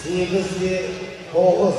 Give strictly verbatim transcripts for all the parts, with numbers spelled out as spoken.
Сигизги Тогуз.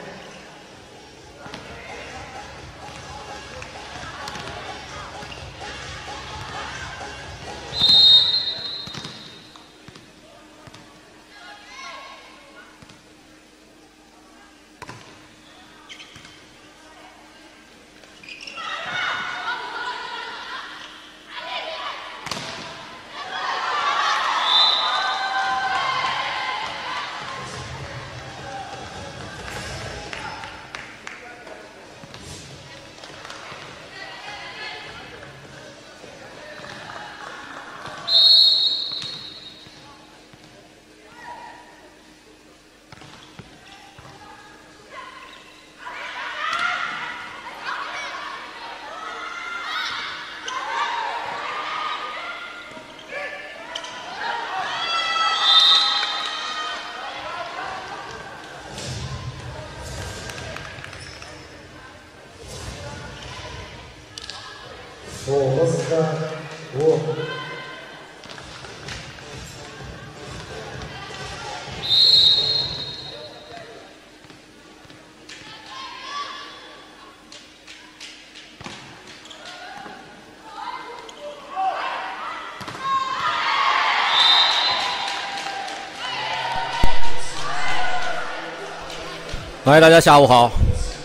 Тогузга О. 来，大家下午好。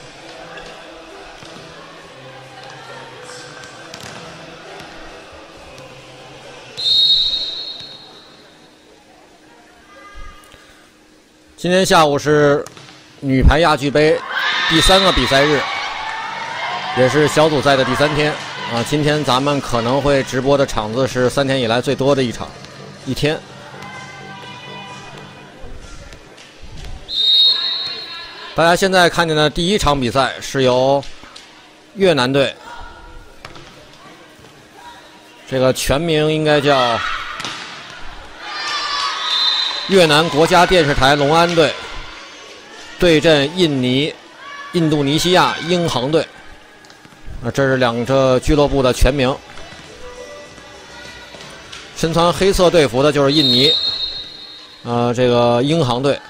今天下午是女排亚俱杯第三个比赛日，也是小组赛的第三天啊。今天咱们可能会直播的场次是三天以来最多的一场，一天。大家现在看见的第一场比赛是由越南队，这个全名应该叫越南国家电视台隆安队对阵印尼、印度尼西亚英航队。啊，这是两个俱乐部的全名。身穿黑色队服的就是印尼，呃，这个英航队。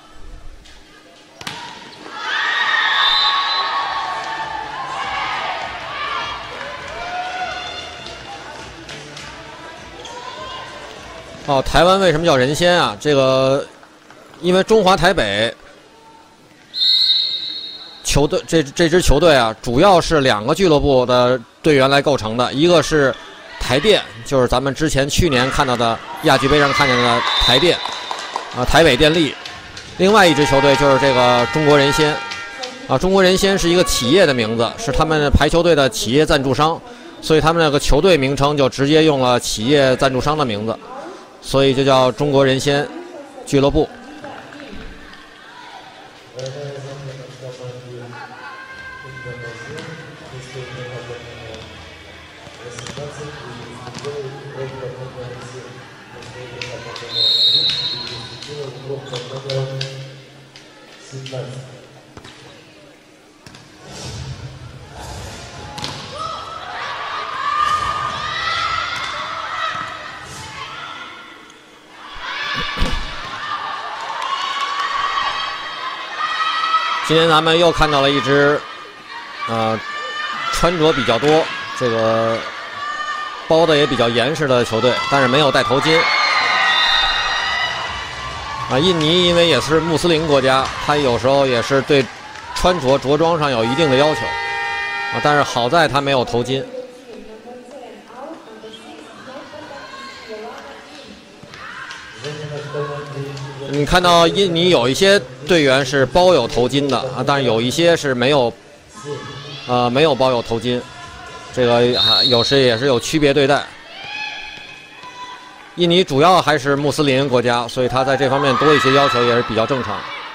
哦，台湾为什么叫人仙啊？这个，因为中华台北球队这这支球队啊，主要是两个俱乐部的队员来构成的，一个是台电，就是咱们之前去年看到的亚俱杯上看见的台电，啊，台北电力；另外一支球队就是这个中国人仙，啊，中国人仙是一个企业的名字，是他们排球队的企业赞助商，所以他们那个球队名称就直接用了企业赞助商的名字。所以就叫中国人仙俱乐部。今天咱们又看到了一支，呃，穿着比较多，这个包的也比较严实的球队，但是没有戴头巾。啊，印尼因为也是穆斯林国家，他有时候也是对穿着着装上有一定的要求，啊，但是好在他没有头巾。你看到印尼有一些队员是包有头巾的啊，但是有一些是没有，呃，没有包有头巾，这个有时也是有区别对待。印尼主要还是穆斯林国家，所以他在这方面多一些要求也是比较正常。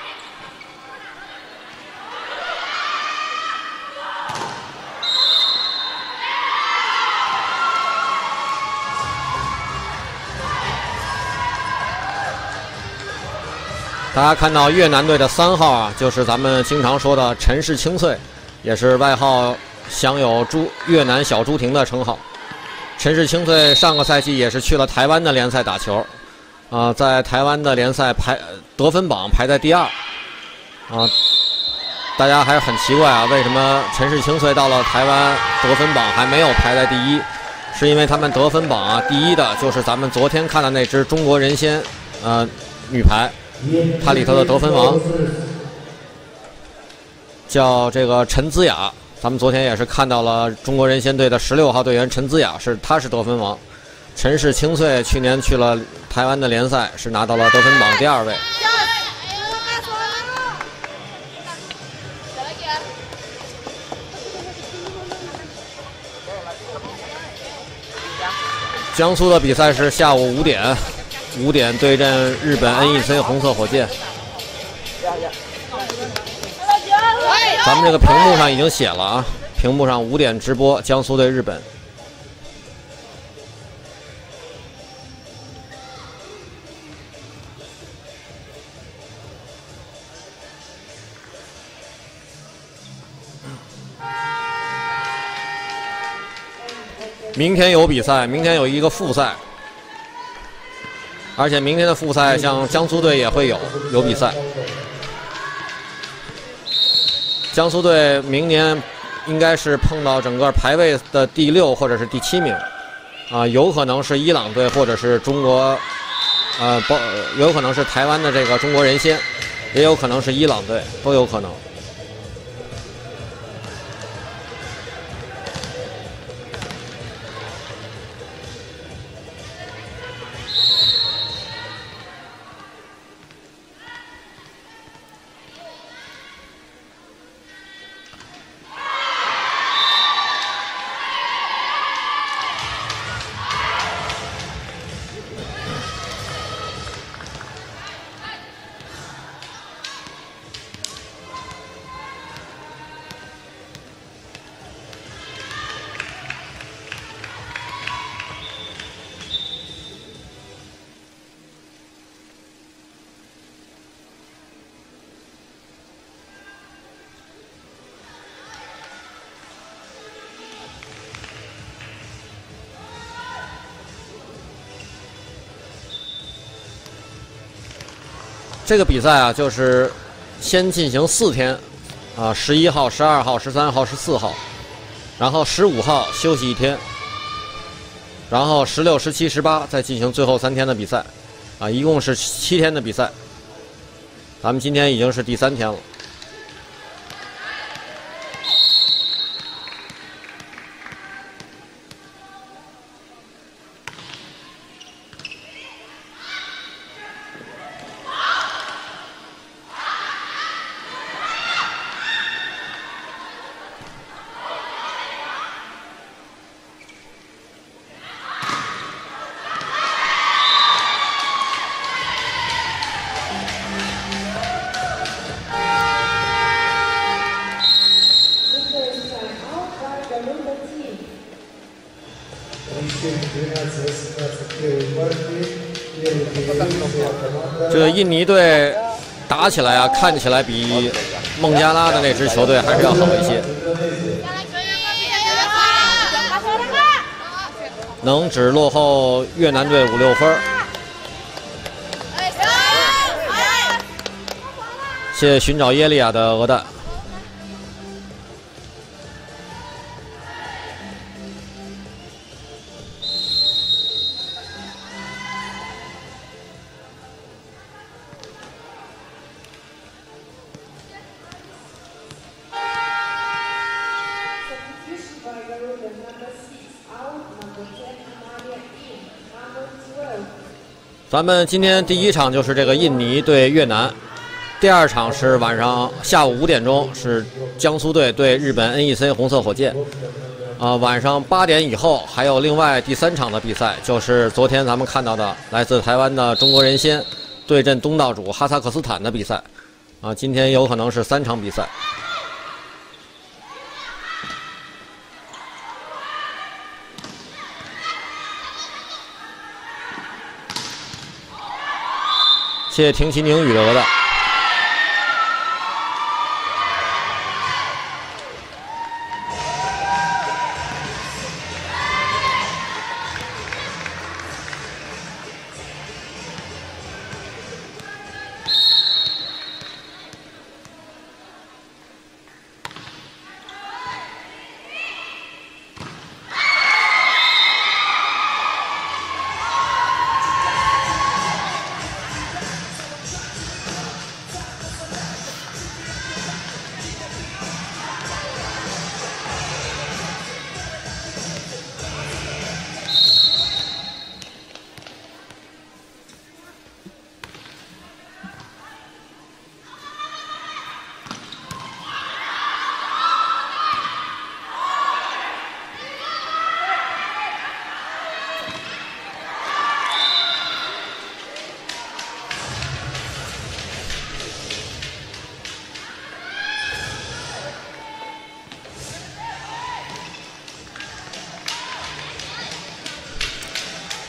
大家看到越南队的三号啊，就是咱们经常说的陈氏清脆，也是外号享有朱越南小朱婷的称号。陈氏清脆上个赛季也是去了台湾的联赛打球， 啊、呃，在台湾的联赛排得分榜排在第二，啊、呃，大家还是很奇怪啊，为什么陈氏清脆到了台湾得分榜还没有排在第一？是因为他们得分榜啊，第一的就是咱们昨天看的那支中国人仙，呃，女排，它里头的得分王叫这个陈姿雅。咱们昨天也是看到了中国人仙队的十六号队员陈姿雅，是她是得分王。陈氏清脆去年去了台湾的联赛，是拿到了得分榜第二位。江苏的比赛是下午五点，五点对阵日本 N E C 红色火箭。咱们这个屏幕上已经写了啊，屏幕上五点直播江苏对日本。明天有比赛，明天有一个复赛，而且明天的复赛，像江苏队也会有有比赛。江苏队明年应该是碰到整个排位的第六或者是第七名，啊，有可能是伊朗队或者是中国，呃，包有可能是台湾的这个中国人仙，也有可能是伊朗队，都有可能。这个比赛啊，就是先进行四天，啊，十一号、十二号、十三号、十四号，然后十五号休息一天，然后十六、十七、十八再进行最后三天的比赛，啊，一共是七天的比赛。咱们今天已经是第三天了。这个印尼队打起来啊，看起来比孟加拉的那支球队还是要好一些，能只落后越南队五六分。谢谢寻找耶利亚的鹅蛋。咱们今天第一场就是这个印尼对越南，第二场是晚上下午五点钟是江苏队对日本 N E C 红色火箭，啊、呃，晚上八点以后还有另外第三场的比赛，就是昨天咱们看到的来自台湾的中国人仙对阵东道主哈萨克斯坦的比赛，啊、呃，今天有可能是三场比赛。谢谢听秦宁语的鹅蛋。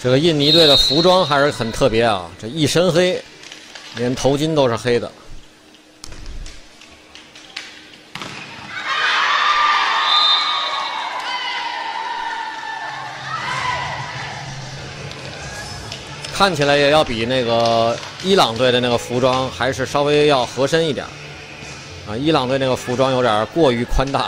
这个印尼队的服装还是很特别啊，这一身黑，连头巾都是黑的。看起来也要比那个伊朗队的那个服装还是稍微要合身一点啊，伊朗队那个服装有点过于宽大了。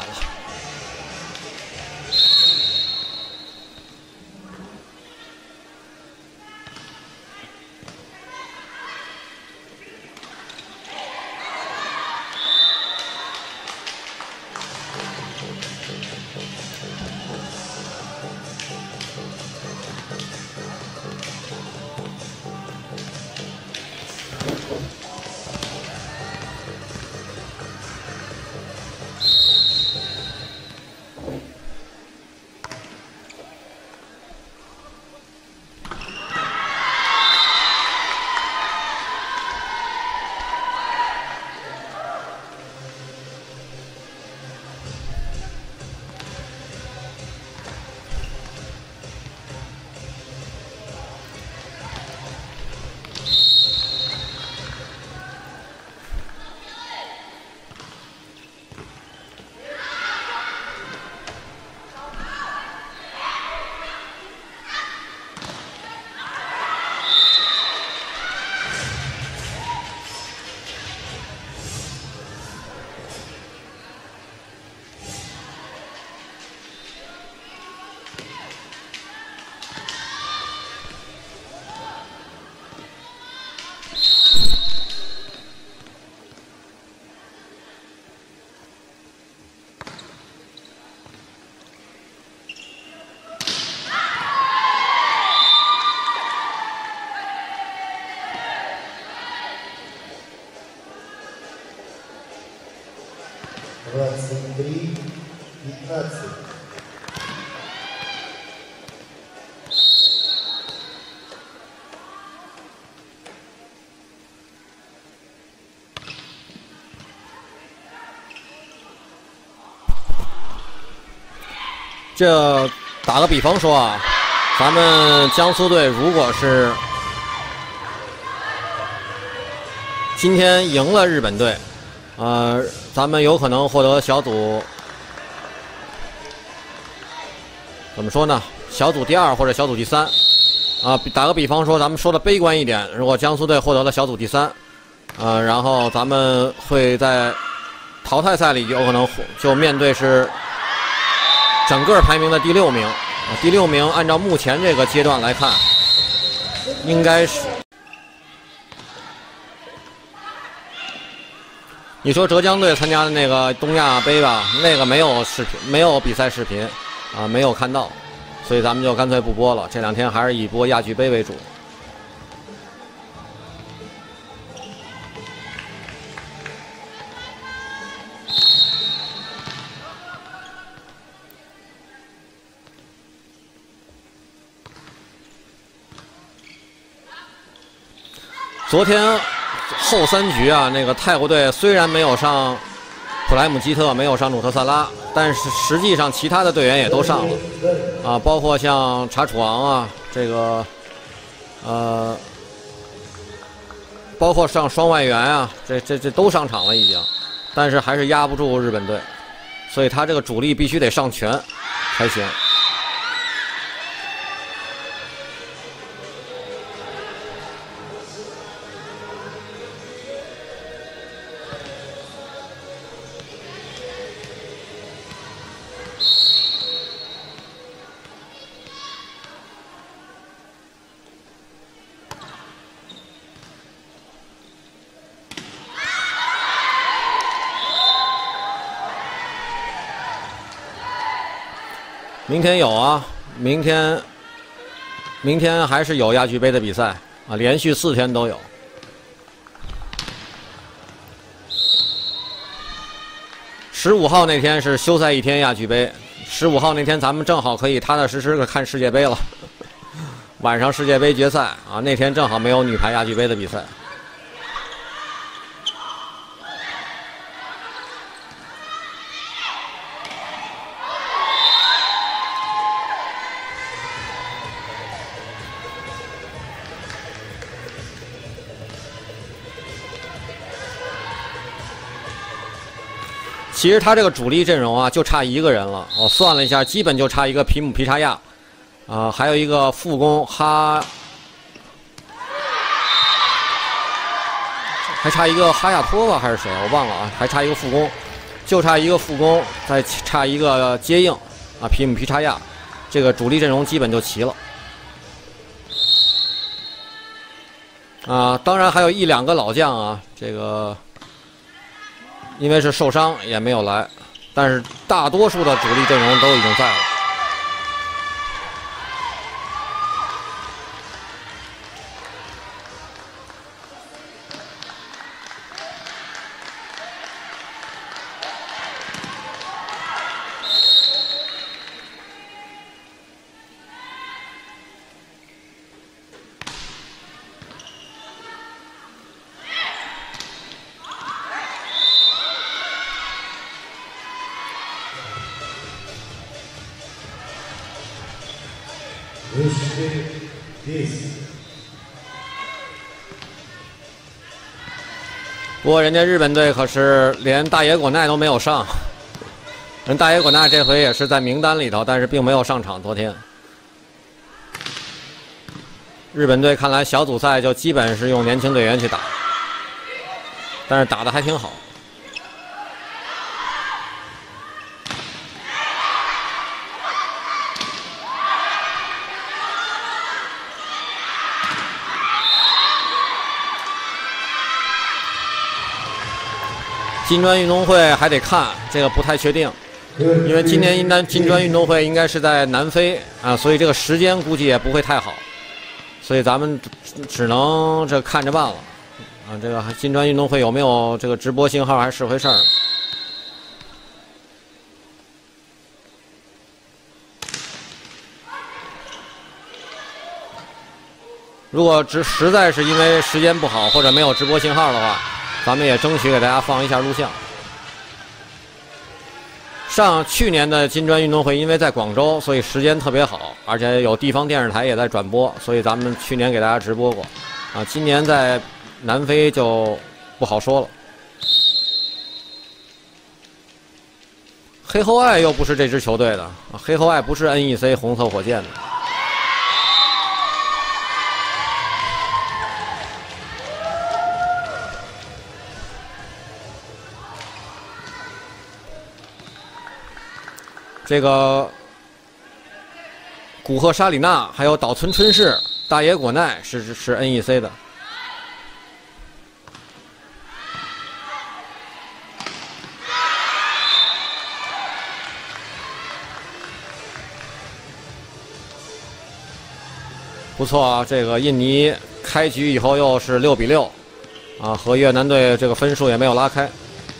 двадцать три пятнадцать. 这打个比方说啊，咱们江苏队如果是今天赢了日本队，呃，咱们有可能获得小组怎么说呢？小组第二或者小组第三啊。打个比方说，咱们说的悲观一点，如果江苏队获得了小组第三，呃，然后咱们会在淘汰赛里有可能就面对是整个排名的第六名。啊，第六名按照目前这个阶段来看，应该是。你说浙江队参加的那个东亚杯吧，那个没有视频，没有比赛视频，啊，没有看到，所以咱们就干脆不播了。这两天还是以播亚俱杯为主。昨天后三局啊，那个泰国队虽然没有上普莱姆基特，没有上努特萨拉，但是实际上其他的队员也都上了啊，包括像查楚昂啊，这个呃，包括上双外援啊，这这这都上场了已经，但是还是压不住日本队，所以他这个主力必须得上全才行。明天有啊，明天，明天还是有亚俱杯的比赛啊，连续四天都有。十五号那天是休赛一天亚俱杯，十五号那天咱们正好可以踏踏实实的看世界杯了。晚上世界杯决赛啊，那天正好没有女排亚俱杯的比赛。 其实他这个主力阵容啊，就差一个人了。我算了一下，基本就差一个皮姆皮查亚，啊、呃，还有一个副攻哈，还差一个哈亚托吧，还是谁？我忘了啊，还差一个副攻，就差一个副攻，再差一个接应啊，皮姆皮查亚，这个主力阵容基本就齐了。啊，当然还有一两个老将啊，这个。因为是受伤也没有来，但是大多数的主力阵容都已经在了。不过人家日本队可是连大野果奈都没有上，人大野果奈这回也是在名单里头，但是并没有上场。昨天，日本队看来小组赛就基本是用年轻队员去打，但是打得还挺好。金砖运动会还得看，这个不太确定，因为今年应该金砖运动会应该是在南非啊，所以这个时间估计也不会太好，所以咱们只能这看着办了啊。这个金砖运动会有没有这个直播信号还是回事儿。如果只实在是因为时间不好或者没有直播信号的话，咱们也争取给大家放一下录像。上去年的金砖运动会因为在广州，所以时间特别好，而且有地方电视台也在转播，所以咱们去年给大家直播过。啊，今年在南非就不好说了。黑后爱又不是这支球队的，啊，黑后爱不是 N E C 红色火箭的。这个古贺沙里纳还有岛村春世、大野果奈是是 N E C 的。不错啊，这个印尼开局以后又是六比六，啊，和越南队这个分数也没有拉开。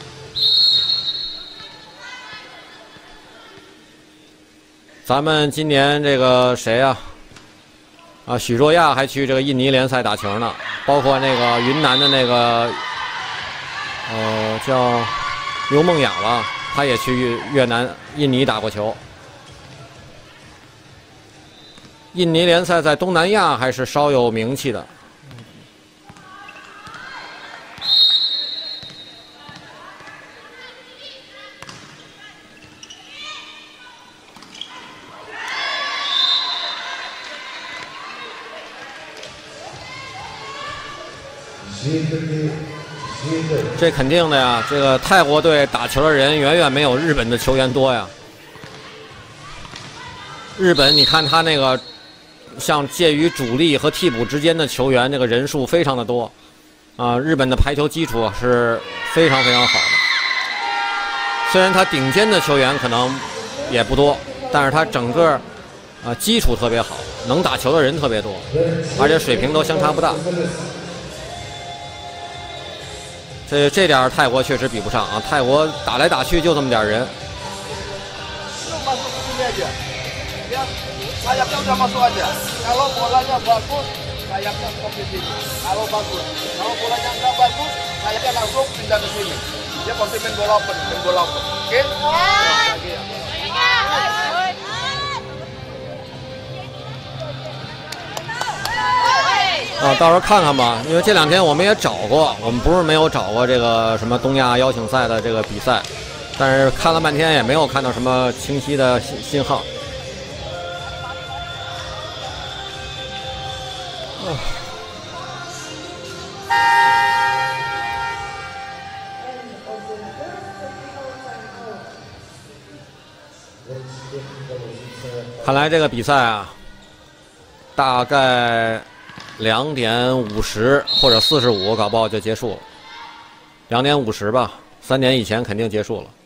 咱们今年这个谁呀、啊？啊，许若亚还去这个印尼联赛打球呢，包括那个云南的那个，呃，叫刘梦雅吧，他也去越南、印尼打过球。印尼联赛在东南亚还是稍有名气的。这肯定的呀，这个泰国队打球的人远远没有日本的球员多呀。日本，你看他那个像介于主力和替补之间的球员，那个人数非常的多，啊，日本的排球基础是非常非常好的。虽然他顶尖的球员可能也不多，但是他整个啊基础特别好，能打球的人特别多，而且水平都相差不大。这这点泰国确实比不上啊！泰国打来打去就这么点人。 sayapnya udah masuk aja. Kalau bolanya bagus, sayapnya stop di sini. Kalau bagus, kalau bolanya nggak bagus, sayapnya langsung pindah ke sini. Dia pasti main bola open, main bola open. Oke? Lagi ya. 啊，到时候看看吧，因为这两天我们也找过，我们不是没有找过这个什么东亚邀请赛的这个比赛， 但是看了半天也没有看到什么清晰的信信号。哦 看来这个比赛啊，大概两点五十或者四十五，搞不好就结束了。两点五十吧，三点以前肯定结束了。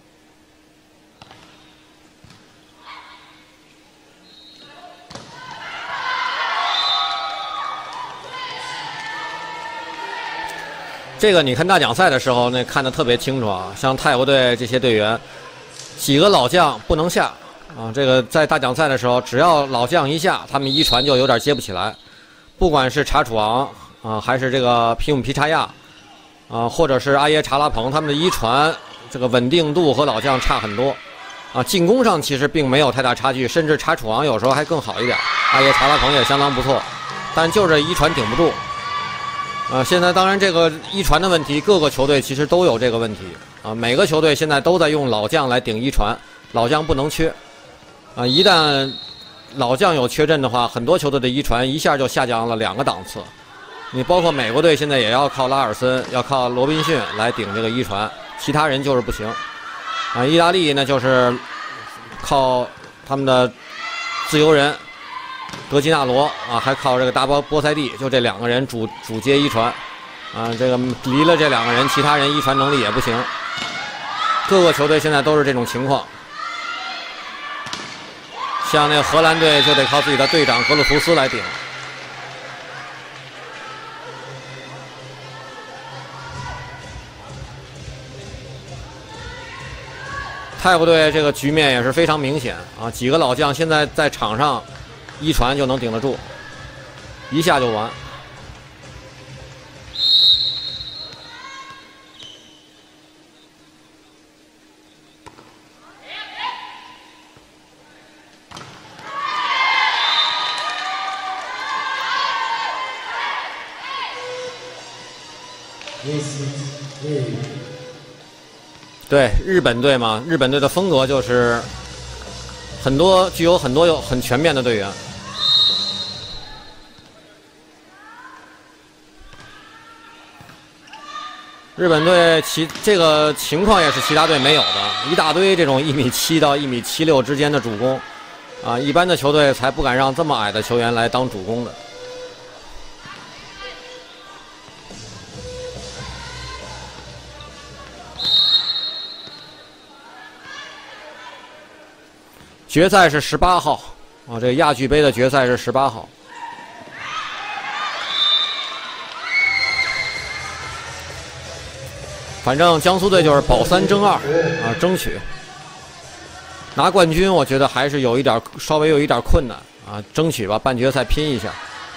这个你看大奖赛的时候，那看得特别清楚啊，像泰国队这些队员，几个老将不能下。 啊，这个在大奖赛的时候，只要老将一下，他们一传就有点接不起来。不管是查楚昂啊，还是这个皮姆皮查亚啊，或者是阿耶查拉蓬，他们的一传这个稳定度和老将差很多。啊，进攻上其实并没有太大差距，甚至查楚昂有时候还更好一点，阿耶查拉蓬也相当不错，但就是这一传顶不住。啊，现在当然这个一传的问题，各个球队其实都有这个问题啊，每个球队现在都在用老将来顶一传，老将不能缺。 啊，一旦老将有缺阵的话，很多球队的一传一下就下降了两个档次。你包括美国队现在也要靠拉尔森，要靠罗宾逊来顶这个一传，其他人就是不行。啊，意大利呢就是靠他们的自由人德基纳罗啊，还靠这个大波波塞蒂，就这两个人主主接一传。啊，这个离了这两个人，其他人一传能力也不行。各个球队现在都是这种情况。 像那个荷兰队就得靠自己的队长格鲁图斯来顶。泰国队这个局面也是非常明显啊，几个老将现在在场上一传就能顶得住，一下就完。 对日本队嘛，日本队的风格就是很多具有很多有很全面的队员。日本队其这个情况也是其他队没有的，一大堆这种一米七到一米七六之间的主攻，啊，一般的球队才不敢让这么矮的球员来当主攻的。 决赛是十八号，啊，这个亚俱杯的决赛是十八号。反正江苏队就是保三争二啊，争取拿冠军，我觉得还是有一点稍微有一点困难啊，争取吧，半决赛拼一下。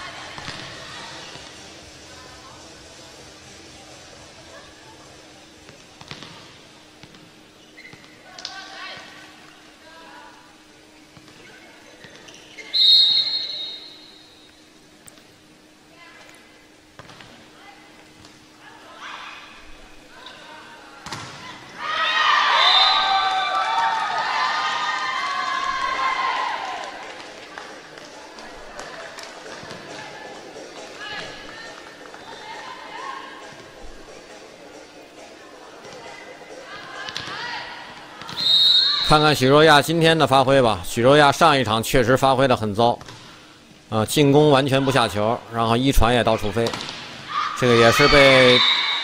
看看许若亚今天的发挥吧。许若亚上一场确实发挥的很糟，啊、呃，进攻完全不下球，然后一传也到处飞，这个也是被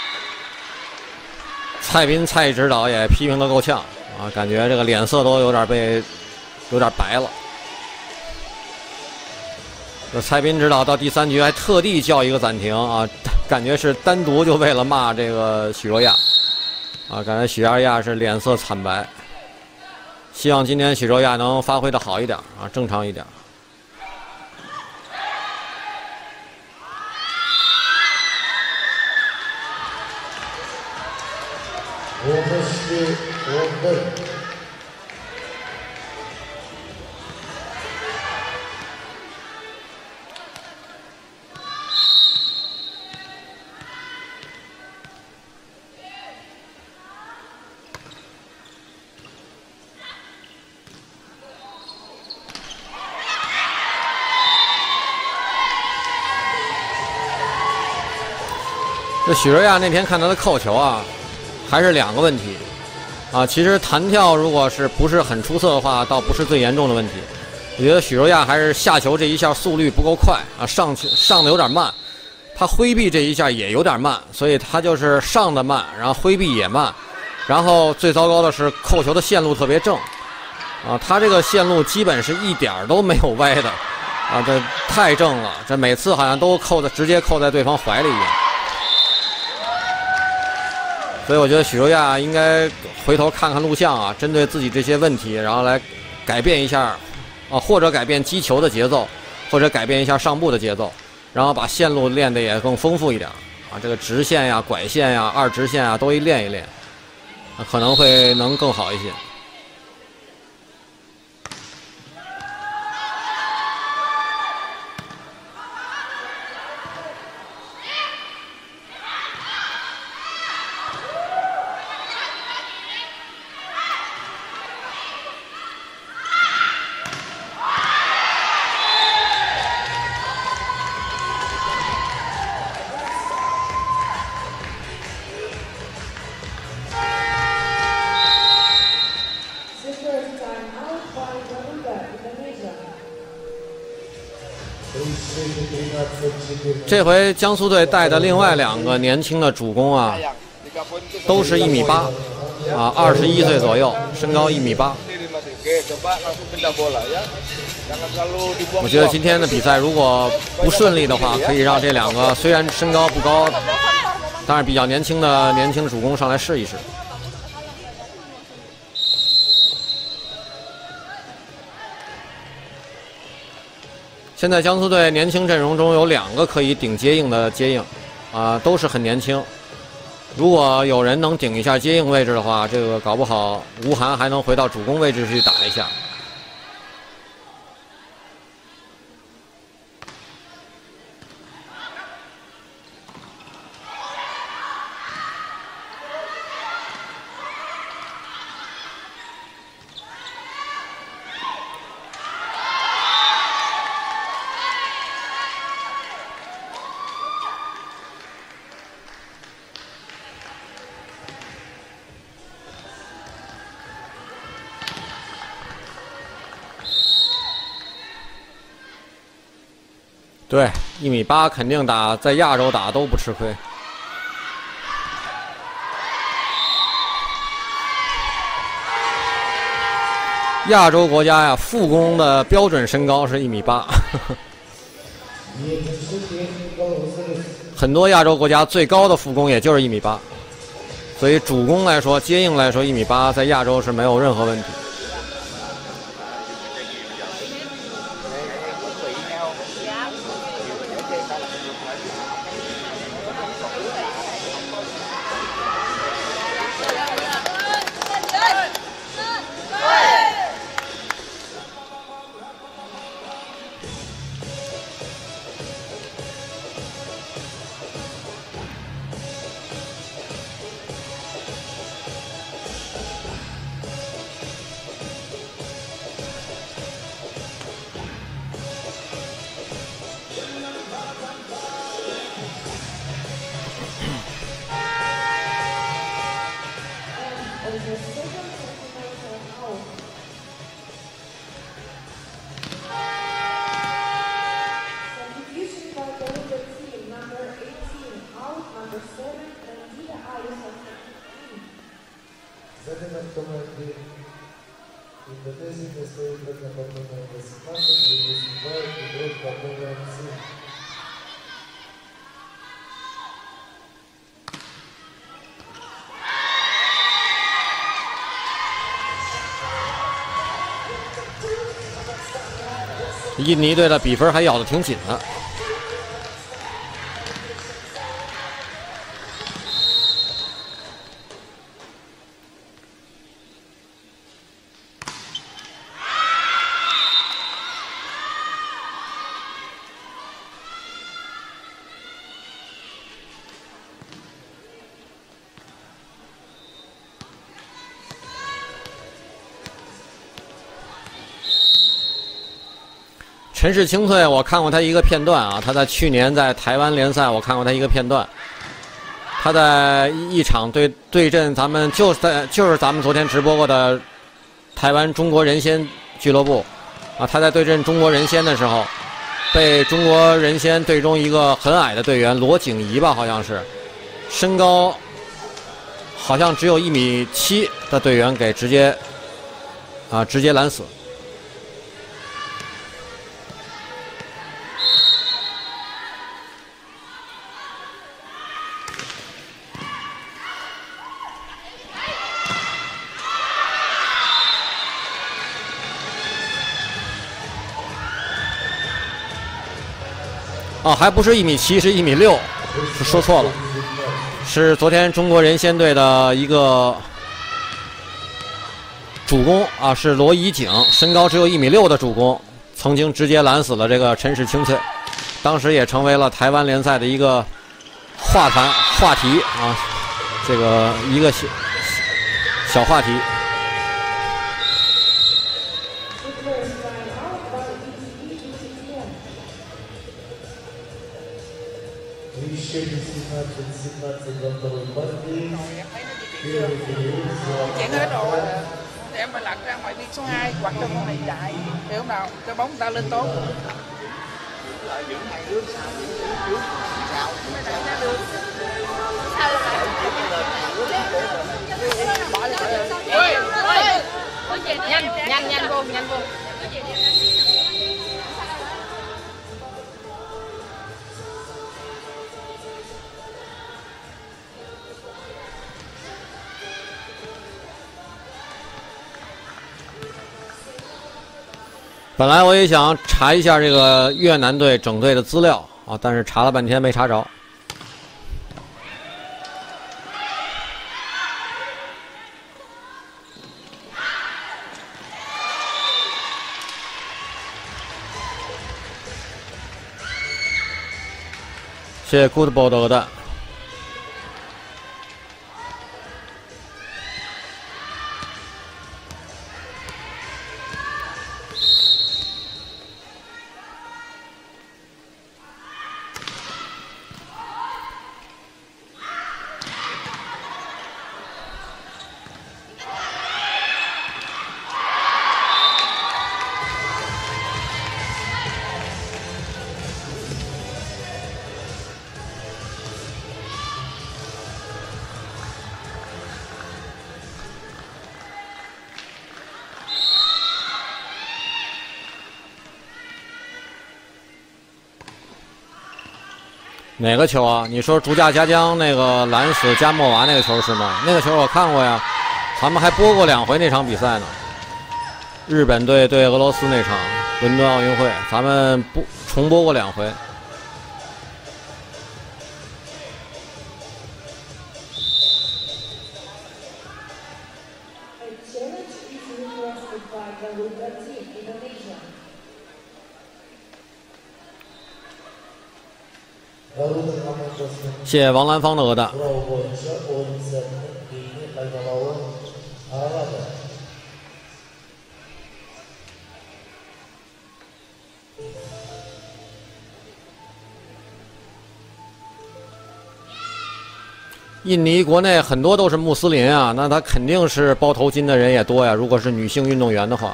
蔡斌蔡指导也批评的够呛啊，感觉这个脸色都有点被有点白了。这蔡斌指导到第三局还特地叫一个暂停啊，感觉是单独就为了骂这个许若亚啊，感觉许若亚是脸色惨白。 希望今天许若亚能发挥的好一点啊，正常一点。 这许瑞亚那天看他的扣球啊，还是两个问题啊。其实弹跳如果是不是很出色的话，倒不是最严重的问题。我觉得许瑞亚还是下球这一下速率不够快啊，上去上的有点慢。他挥臂这一下也有点慢，所以他就是上的慢，然后挥臂也慢。然后最糟糕的是扣球的线路特别正啊，他这个线路基本是一点都没有歪的啊，这太正了，这每次好像都扣在直接扣在对方怀里一样。所以我觉得许瑞亚应该回头看看录像啊，针对自己这些问题，然后来改变一下啊，或者改变击球的节奏，或者改变一下上步的节奏，然后把线路练得也更丰富一点啊，这个直线呀、拐线呀、二直线啊都一练一练。可能会能更好一些。这回江苏队带的另外两个年轻的主攻啊，都是一米八，啊，二十一岁左右，身高一米八。我觉得今天的比赛如果不顺利的话，可以让这两个虽然身高不高，但是比较年轻的年轻主攻上来试一试。现在江苏队年轻阵容中有两个可以顶接应的接应，啊、呃，都是很年轻。如果有人能顶一下接应位置的话，这个搞不好吴涵还能回到主攻位置去打一下。对，一米八肯定打，在亚洲打都不吃亏。亚洲国家呀，副攻的标准身高是一米八，很多亚洲国家最高的副攻也就是一米八，所以主攻来说，接应来说，一米八在亚洲是没有任何问题。印尼队的比分还咬得挺紧的。陈世清队，我看过他一个片段啊，他在去年在台湾联赛，我看过他一个片段。 他在一场对对阵咱们就在就是咱们昨天直播过的台湾中国人仙俱乐部啊，他在对阵中国人仙的时候，被中国人仙队中一个很矮的队员罗景怡吧，好像是身高好像只有一米七的队员给直接啊直接拦死。哦，还不是一米七，是一米六，是说错了，是昨天中国人仙队的一个主攻啊，是罗怡景，身高只有一米六的主攻，曾经直接拦死了这个陈氏清翠，当时也成为了台湾联赛的一个话谈话题啊，这个一个小小话题。 Chén hết rồi. Để em mà lật ra ngoài đi số hai hoặc cho con này chạy. Hiểu không nào? Cho bóng ta lên tốt. Nhanh, nhanh, nhanh vô, nhanh vô. 本来我也想查一下这个越南队整队的资料啊，但是查了半天没查着。谢谢 Goodball 的鹅蛋。 哪个球啊？你说竹架家江那个拦死加莫娃那个球是吗？那个球我看过呀，咱们还播过两回那场比赛呢。日本队对俄罗斯那场伦敦奥运会，咱们不重播过两回。 谢谢王兰芳的鹅蛋。印尼国内很多都是穆斯林啊，那他肯定是包头巾的人也多呀。如果是女性运动员的话。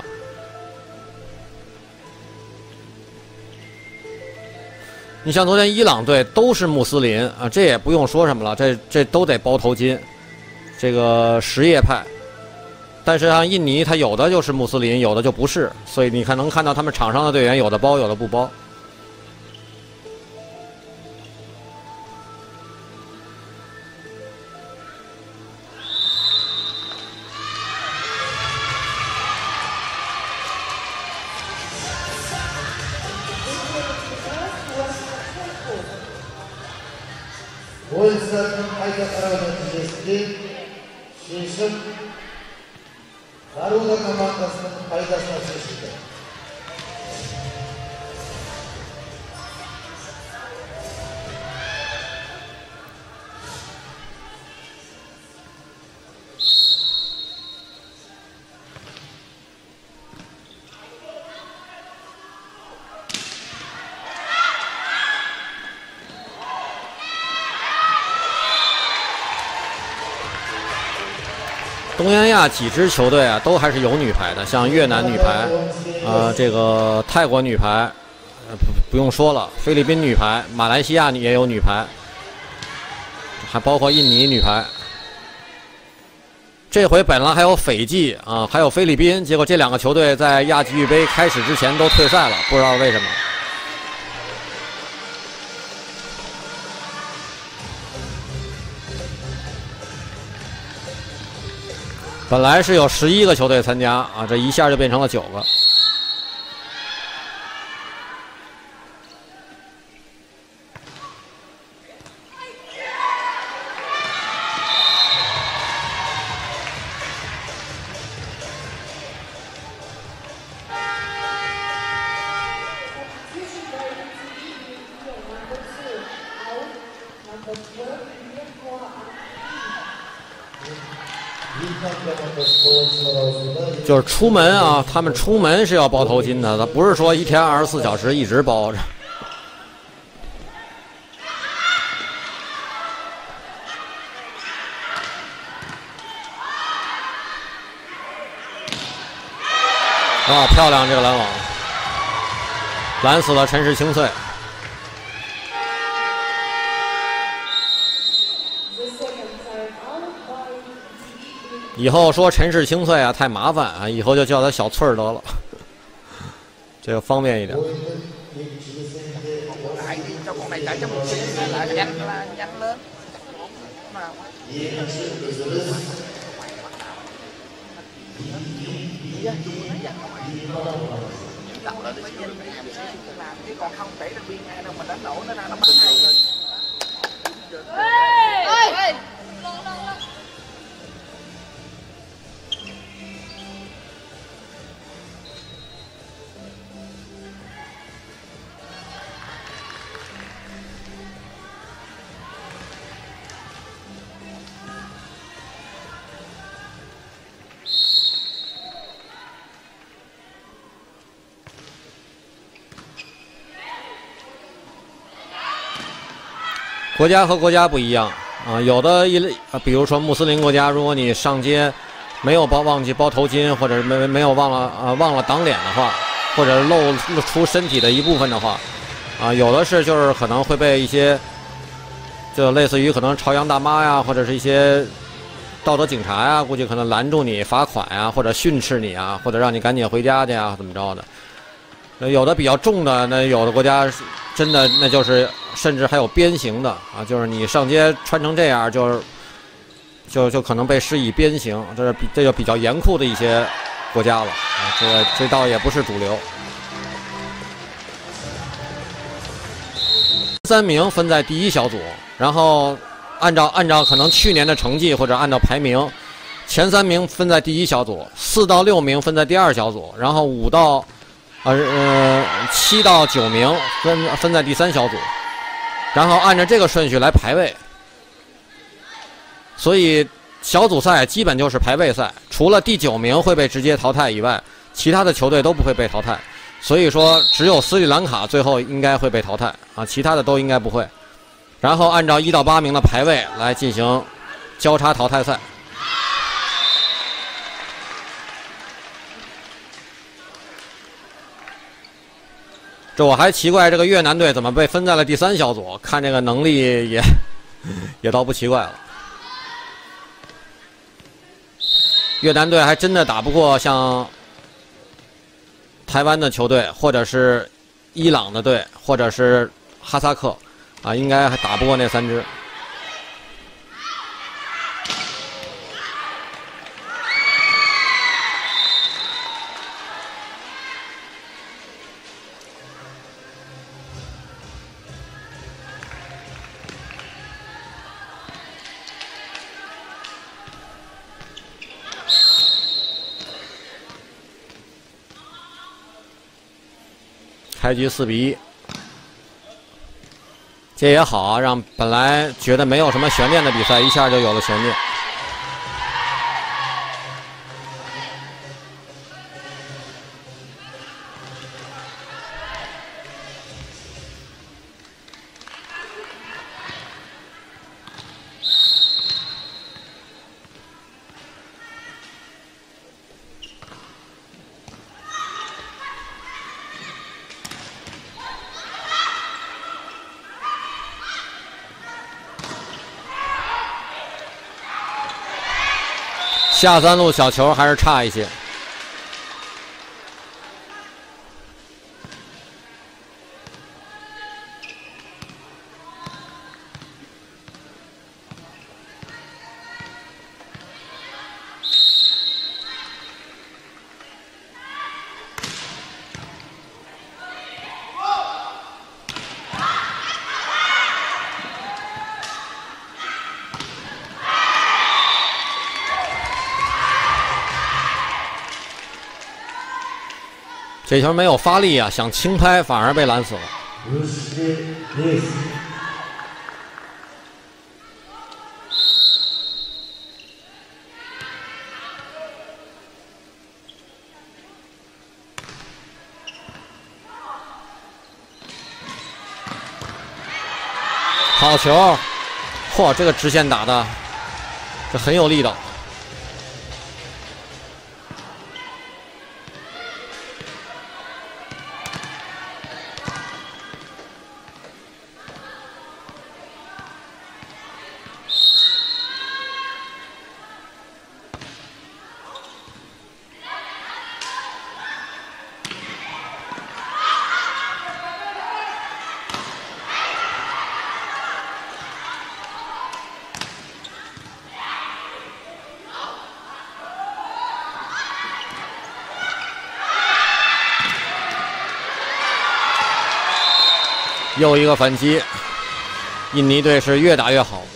你像昨天伊朗队都是穆斯林啊，这也不用说什么了，这这都得包头巾，这个什叶派。但是像印尼，他有的就是穆斯林，有的就不是，所以你看能看到他们场上的队员有的包，有的不包。 오일스타는 파이가 따라가는 디제스티 신승 나루다 가만가스는 파이가 사실시다. 东南亚几支球队啊，都还是有女排的，像越南女排，呃，这个泰国女排，呃，不不用说了，菲律宾女排，马来西亚也有女排，还包括印尼女排。这回本来还有斐济啊，还有菲律宾，结果这两个球队在亚锦预杯开始之前都退赛了，不知道为什么。本来是有十一个球队参加啊，这一下就变成了九个。就是出门啊，他们出门是要包头巾的，他不是说一天二十四小时一直包着。啊，漂亮这个拦网，拦死了陈氏清脆。以后说陈氏清脆啊太麻烦啊，以后就叫他小翠儿得了，这个方便一点。 Lại đi cho con này chạy cho một xíu là nhanh là nhanh lên. Nào. Đầu lên mới nhìn làm chứ còn không để được biên ai đâu mà đánh nổ nó ra nó bắn hay rồi. Ê! 国家和国家不一样啊，有的一类啊，比如说穆斯林国家，如果你上街没有包忘记包头巾，或者没没有忘了啊忘了挡脸的话，或者露露出身体的一部分的话，啊，有的是就是可能会被一些，就类似于可能朝阳大妈呀，或者是一些道德警察呀，估计可能拦住你罚款呀，或者训斥你啊，或者让你赶紧回家去啊，怎么着的。有的比较重的，那有的国家真的那就是甚至还有鞭刑的啊，就是你上街穿成这样，就是就就可能被施以鞭刑，这是比这就比较严酷的一些国家了啊，这个这倒也不是主流。三名分在第一小组，然后按照按照可能去年的成绩或者按照排名，前三名分在第一小组，四到六名分在第二小组，然后五到呃呃七到九名分分在第三小组，然后按照这个顺序来排位。所以小组赛基本就是排位赛，除了第九名会被直接淘汰以外，其他的球队都不会被淘汰。所以说，只有斯里兰卡最后应该会被淘汰啊，其他的都应该不会。然后按照一到八名的排位来进行交叉淘汰赛。这我还奇怪，这个越南队怎么被分在了第三小组？看这个能力也也倒不奇怪了。越南队还真的打不过像台湾的球队，或者是伊朗的队，或者是哈萨克，啊，应该还打不过那三支。开局四比一，这也好啊，让本来觉得没有什么悬念的比赛一下就有了悬念。 下三路小球还是差一些。这球没有发力啊，想轻拍反而被拦死了。好球！嚯，这个直线打的，这很有力道。又一个反击，印尼队是越打越好。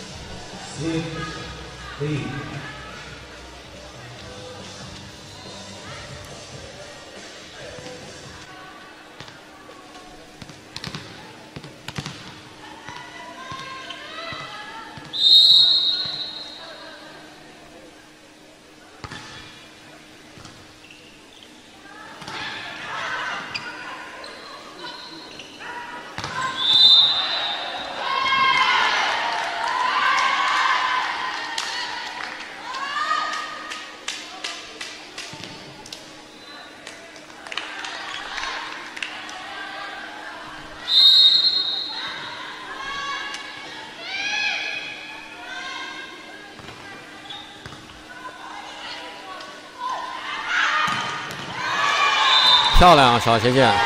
漂亮，小斜线！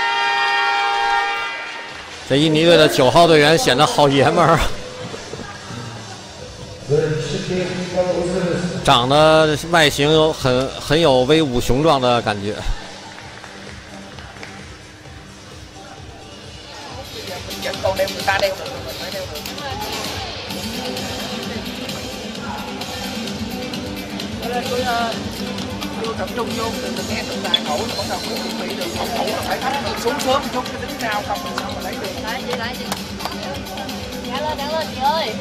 这印尼队的九号队员显得好爷们儿，长得外形有很很有威武雄壮的感觉。 tập trung vô đừng đừng nghe từng đàn khẩu bắt đầu cũng chuẩn bị được khẩu khẩu là phải thấp được xuống sớm chút cái tính nào không làm sao mà lấy được lại chị lại chị trả lên trả lên chị ơi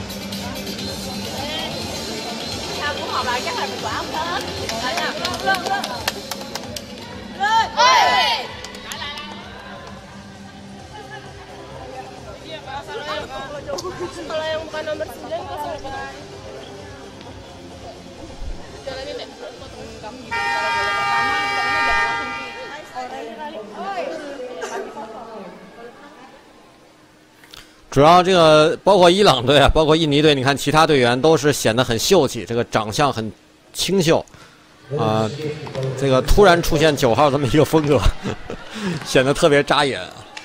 sao cũng học lại chắc là mình quả không hết lại nha lên lên lên ơi kalau yang bukan nomor sembilan kok sudah kena jalanin deh potong kamu gitu kalau boleh pertama pokoknya jangan langsung di 主要这个包括伊朗队啊，包括印尼队，你看其他队员都是显得很秀气，这个长相很清秀啊、呃，这个突然出现九号这么一个风格，显得特别扎眼。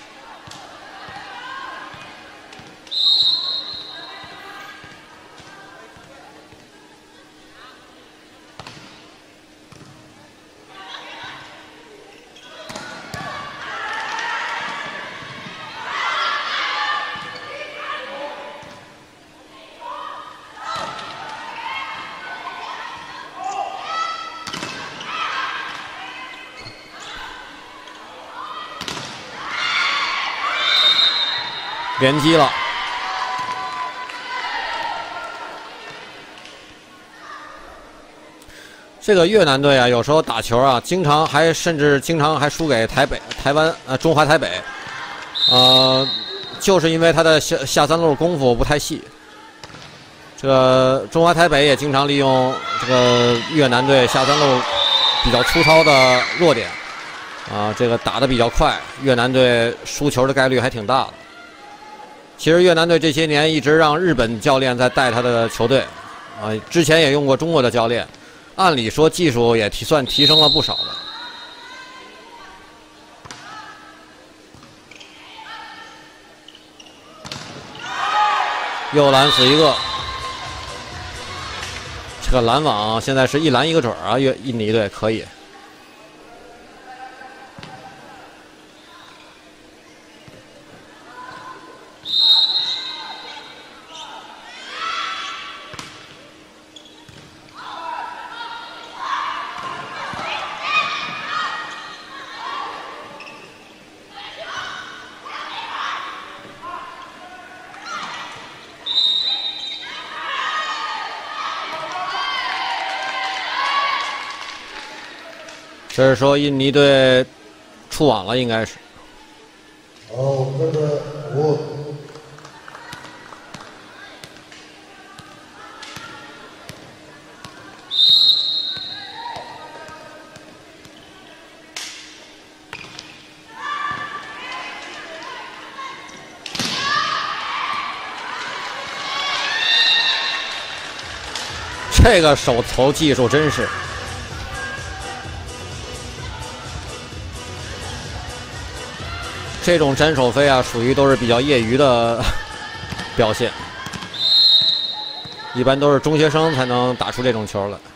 连击了，这个越南队啊，有时候打球啊，经常还甚至经常还输给台北、台湾呃中华台北，呃，就是因为他的下下三路功夫不太细。这个中华台北也经常利用这个越南队下三路比较粗糙的弱点，啊、呃，这个打得比较快，越南队输球的概率还挺大的。其实越南队这些年一直让日本教练在带他的球队，啊、呃，之前也用过中国的教练， 按理说技术也提算提升了不少的。又拦死一个，这个拦网现在是一拦一个准啊！印印尼队可以。这是说印尼队触网了，应该是。 哦，那个我。 这个手投技术真是。这种斩首飞啊，属于都是比较业余的表现，一般都是中学生才能打出这种球来。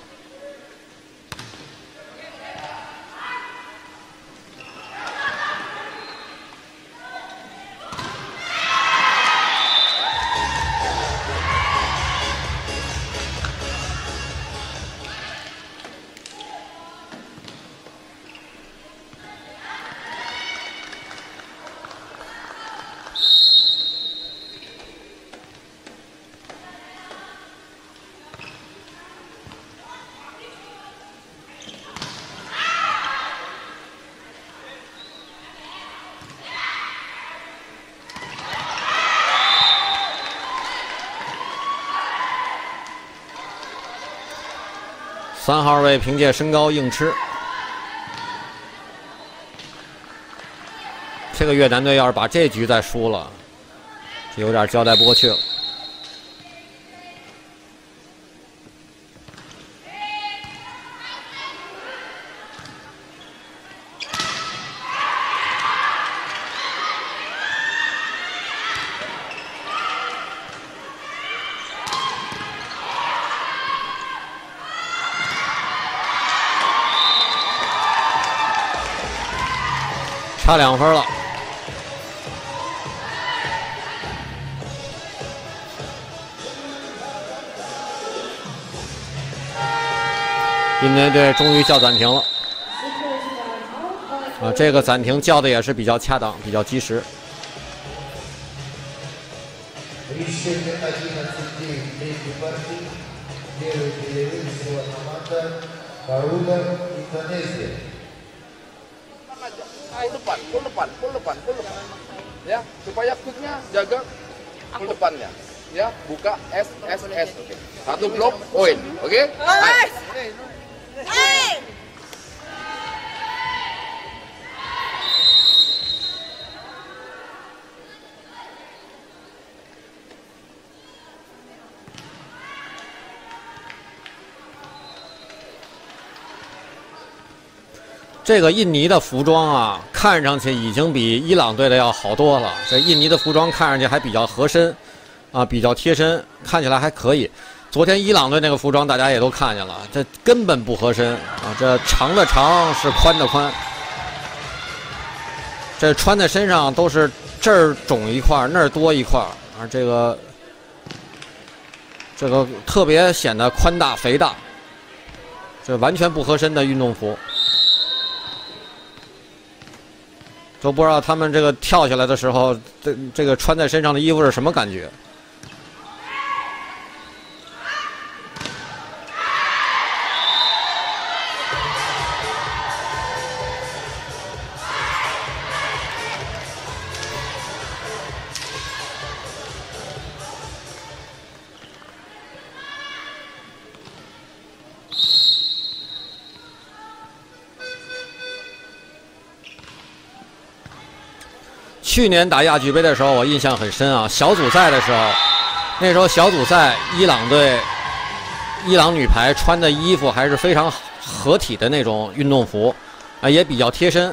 三号位凭借身高硬吃，这个越南队要是把这局再输了，这有点交代不过去了。差两分了，印尼队终于叫暂停了。啊，这个暂停叫的也是比较恰当，比较及时。 Pull depan, pull depan, pull depan, pull depan, ya supaya quicknya jaga pull depannya, ya buka S S S, oke. Satu blok, poin, oke? Hey. 这个印尼的服装啊，看上去已经比伊朗队的要好多了。这印尼的服装看上去还比较合身，啊，比较贴身，看起来还可以。昨天伊朗队那个服装大家也都看见了，这根本不合身啊！这长的长是宽的宽，这穿在身上都是这儿肿一块，那儿多一块啊，这个这个特别显得宽大肥大，这完全不合身的运动服。都不知道他们这个跳下来的时候，这这个穿在身上的衣服是什么感觉？去年打亚俱杯的时候，我印象很深啊。小组赛的时候，那时候小组赛伊朗队伊朗女排穿的衣服还是非常合体的那种运动服，啊，也比较贴身，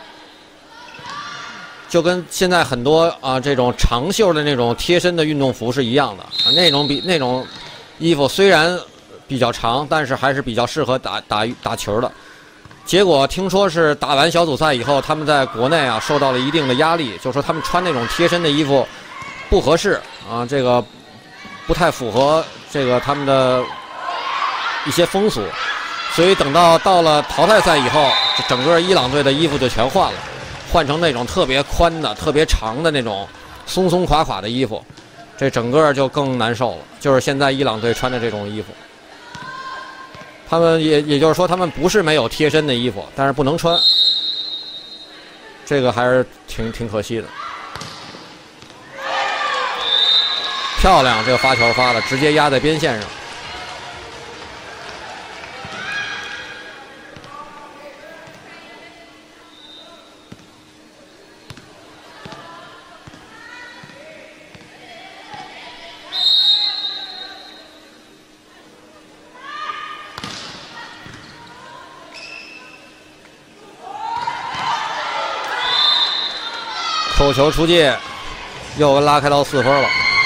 就跟现在很多啊这种长袖的那种贴身的运动服是一样的。啊、那种比那种衣服虽然比较长，但是还是比较适合打打打球的。结果听说是打完小组赛以后，他们在国内啊受到了一定的压力，就说他们穿那种贴身的衣服不合适啊，这个不太符合这个他们的一些风俗，所以等到到了淘汰赛以后，这整个伊朗队的衣服就全换了，换成那种特别宽的、特别长的那种松松垮垮的衣服，这整个就更难受了。就是现在伊朗队穿的这种衣服。他们也也就是说，他们不是没有贴身的衣服，但是不能穿，这个还是挺挺可惜的。漂亮，这个发球发的直接压在边线上。扣球出界，又拉开到四分了。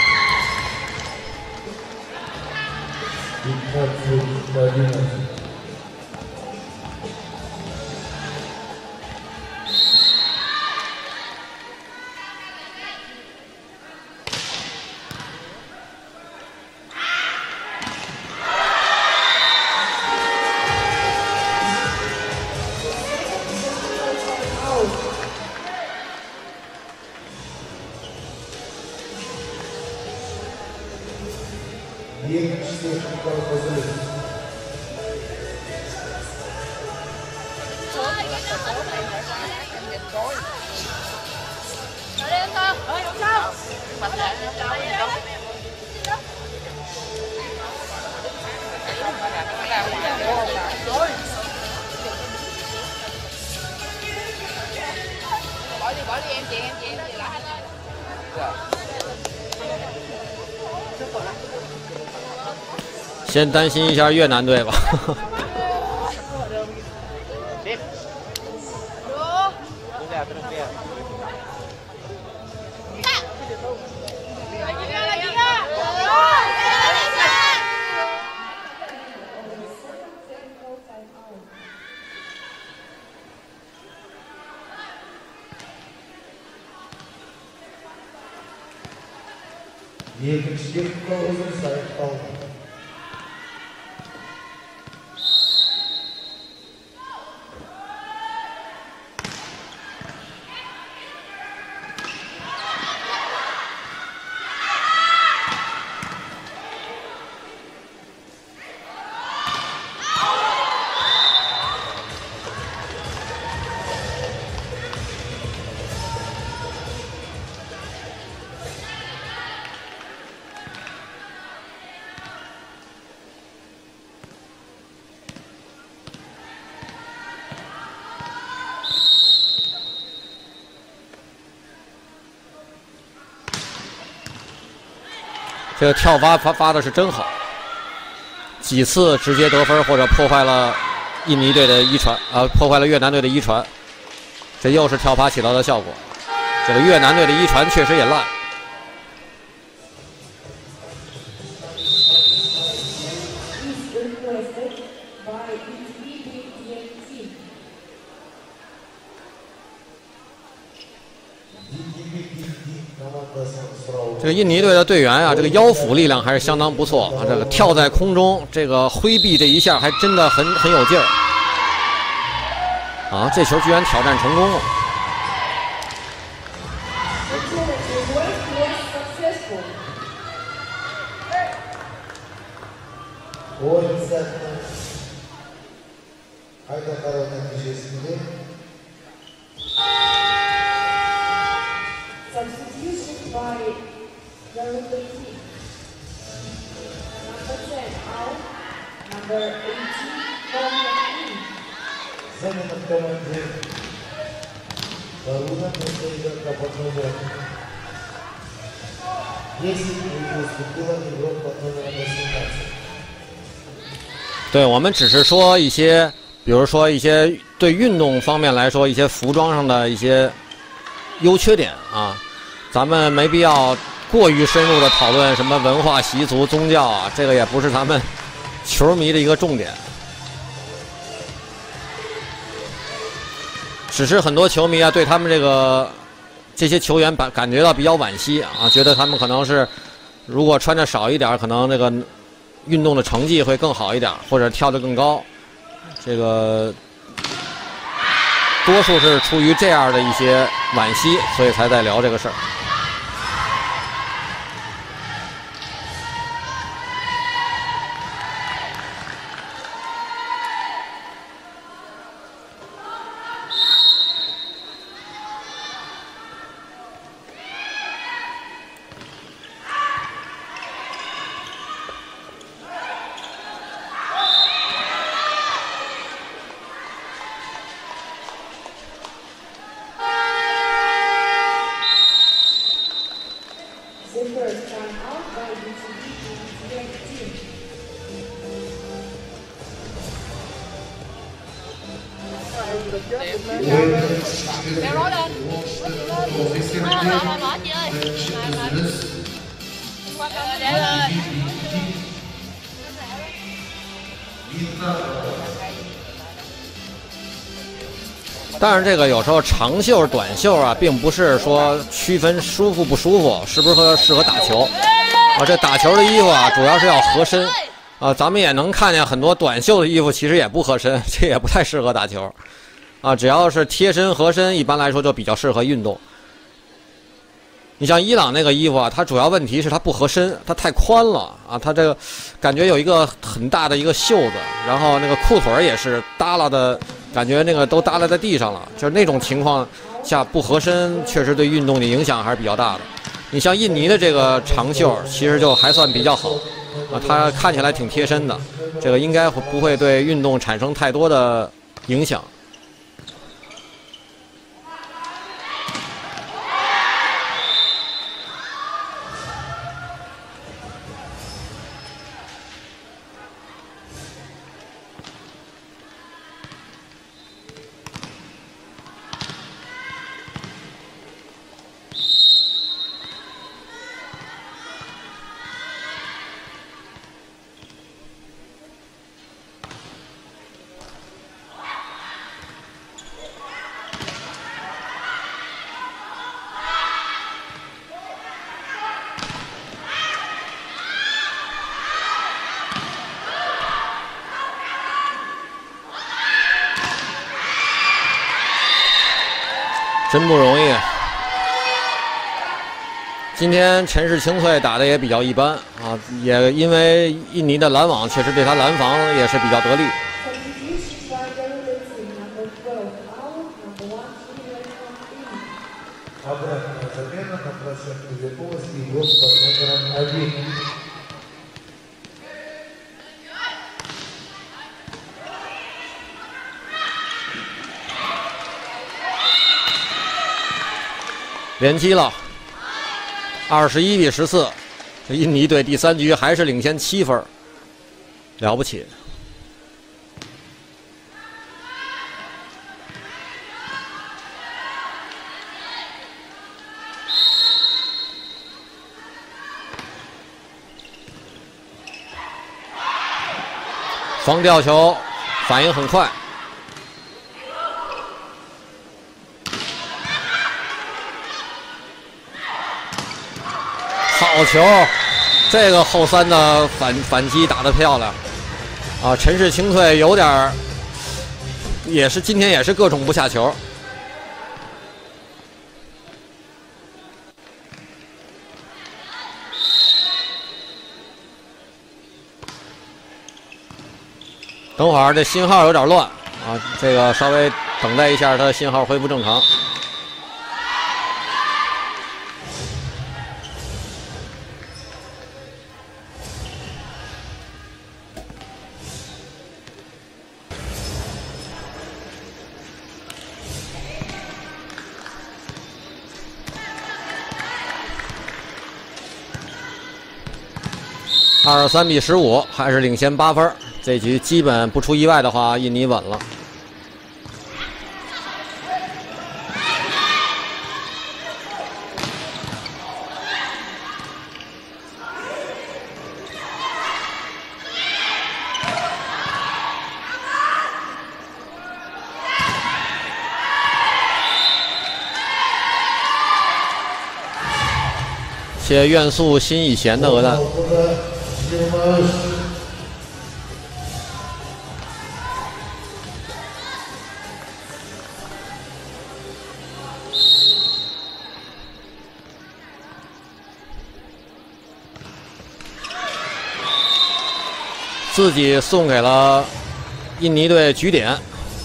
先担心一下越南队吧。这个跳发发发的是真好，几次直接得分或者破坏了印尼队的一传，呃，破坏了越南队的一传，这又是跳发起到的效果。这个越南队的一传确实也烂。这个印尼队的队员啊，这个腰腹力量还是相当不错啊。这个跳在空中，这个挥臂这一下还真的很很有劲儿啊！这球居然挑战成功了。 对，我们只是说一些，比如说一些对运动方面来说，一些服装上的一些优缺点啊，咱们没必要过于深入的讨论什么文化习俗、宗教啊，这个也不是咱们球迷的一个重点。只是很多球迷啊，对他们这个这些球员感感觉到比较惋惜啊，觉得他们可能是如果穿的少一点，可能这个运动的成绩会更好一点，或者跳得更高。这个多数是出于这样的一些惋惜，所以才在聊这个事儿。 Kéo rối lên. À, mở, mở, mở chị ơi. Mở, mở. Qua con để lên. 但是这个有时候长袖、短袖啊，并不是说区分舒服不舒服，是不是和适合打球啊？这打球的衣服啊，主要是要合身啊。咱们也能看见很多短袖的衣服其实也不合身，这也不太适合打球啊。只要是贴身合身，一般来说就比较适合运动。你像伊朗那个衣服啊，它主要问题是它不合身，它太宽了啊，它这个感觉有一个很大的一个袖子，然后那个裤腿也是耷拉的。感觉那个都耷拉在地上了，就是那种情况下不合身，确实对运动的影响还是比较大的。你像印尼的这个长袖，其实就还算比较好，啊，它看起来挺贴身的，这个应该不会对运动产生太多的影响。真不容易。今天陈氏清脆打得也比较一般啊，也因为印尼的拦网确实对他拦防也是比较得力。连击了，二十一比十四，印尼队第三局还是领先七分，了不起。防吊球，反应很快。好球，这个后三的反反击打得漂亮啊！陈氏清脆有点儿，也是今天也是各种不下球。等会儿这信号有点乱啊，这个稍微等待一下，它的信号恢复正常。二十三比十五，还是领先八分。 这局基本不出意外的话，印尼稳了。谢谢愿速心已闲的鹅蛋。自己送给了印尼队局点。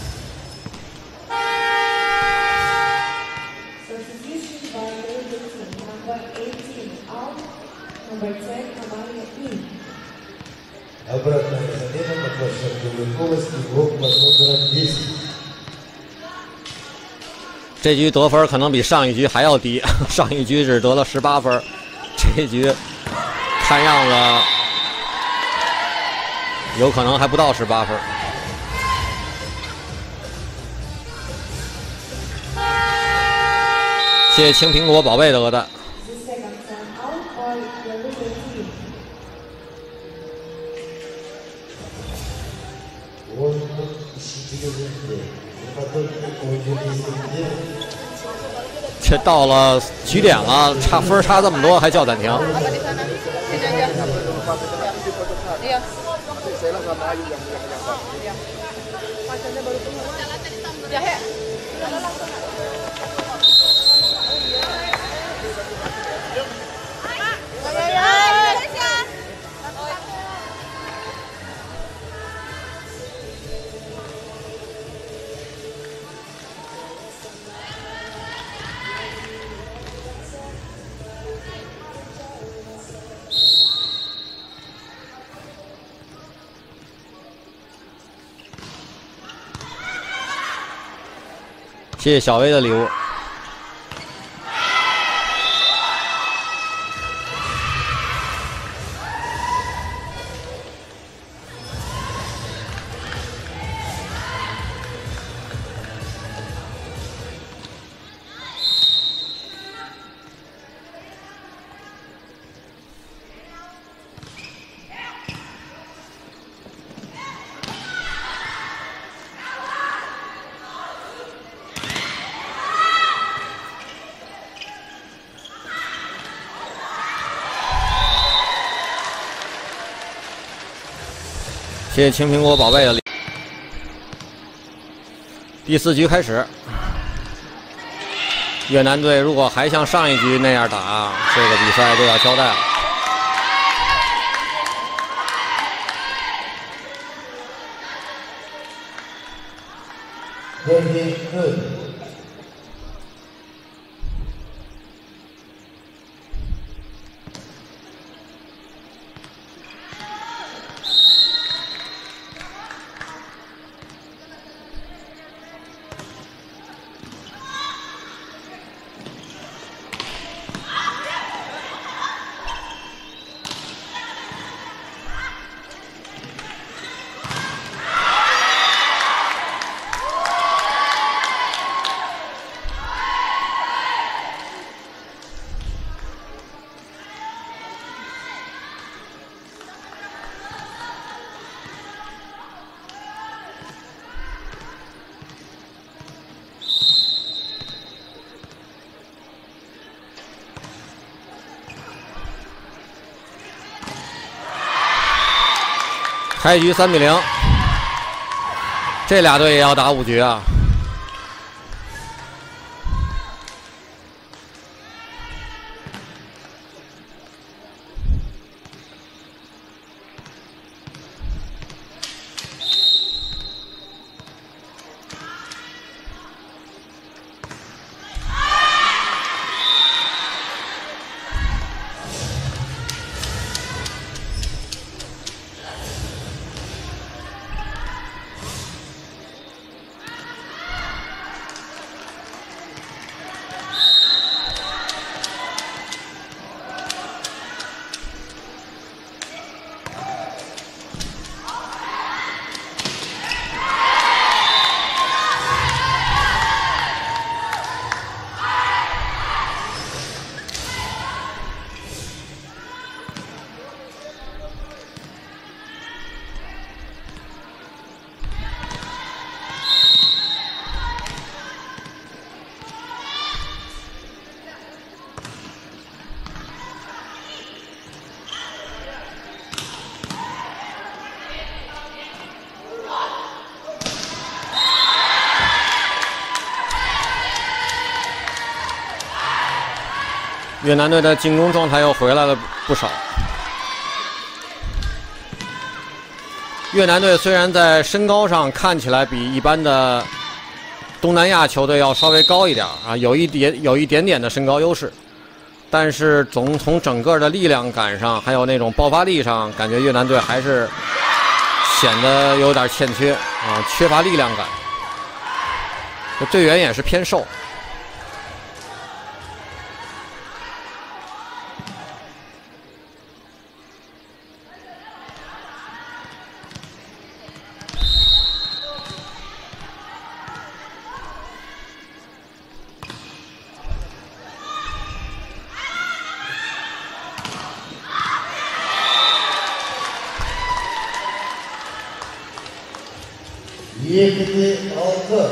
这局得分可能比上一局还要低，上一局只得了十八分，这局看样子有可能还不到十八分。谢谢青苹果宝贝的鹅蛋。 这到了局点了，差分差这么多，还叫暂停。谢谢小薇的礼物。谢谢青苹果宝贝的礼。第四局开始，越南队如果还像上一局那样打，这个比赛就要交代了。开局三比零，这俩队也要打五局啊。 越南队的进攻状态又回来了不少。越南队虽然在身高上看起来比一般的东南亚球队要稍微高一点啊，有一点有一点点的身高优势，但是总从整个的力量感上，还有那种爆发力上，感觉越南队还是显得有点欠缺啊，缺乏力量感。这队员也是偏瘦。 екі де алты.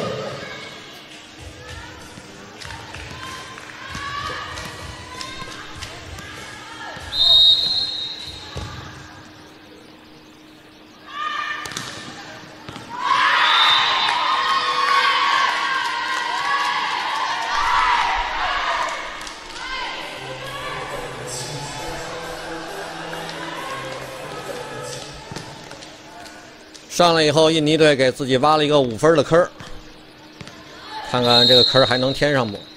上来以后，印尼队给自己挖了一个五分的坑儿，看看这个坑儿还能填上不？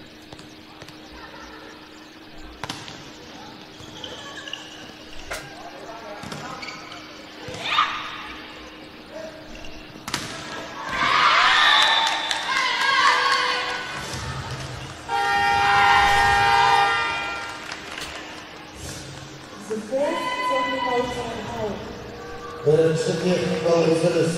Birinci technical üzeriz.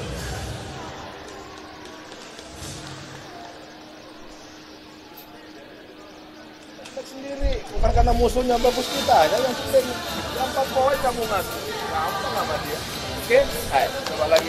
Sendiri, bukan karena musuhnya bagus kita, ya yang penting yang empat poin kamu ngasih, gampang sama dia. Oke, ayo coba lagi.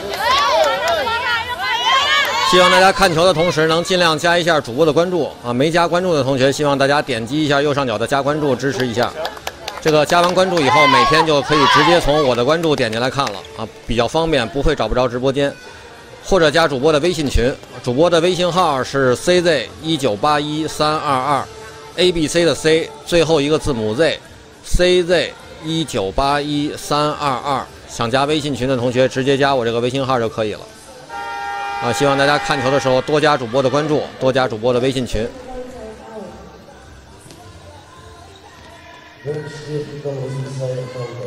希望大家看球的同时能尽量加一下主播的关注啊！没加关注的同学，希望大家点击一下右上角的加关注，支持一下。这个加完关注以后，每天就可以直接从我的关注点进来看了啊，比较方便，不会找不着直播间。或者加主播的微信群，主播的微信号是 C Z 一九八一三二二 ，A B C 的 C 最后一个字母 Z，C Z 一九八一三二二。想加微信群的同学，直接加我这个微信号就可以了。啊，希望大家看球的时候多加主播的关注，多加主播的微信群。 Birinci technical üzeriz sayı kaldı.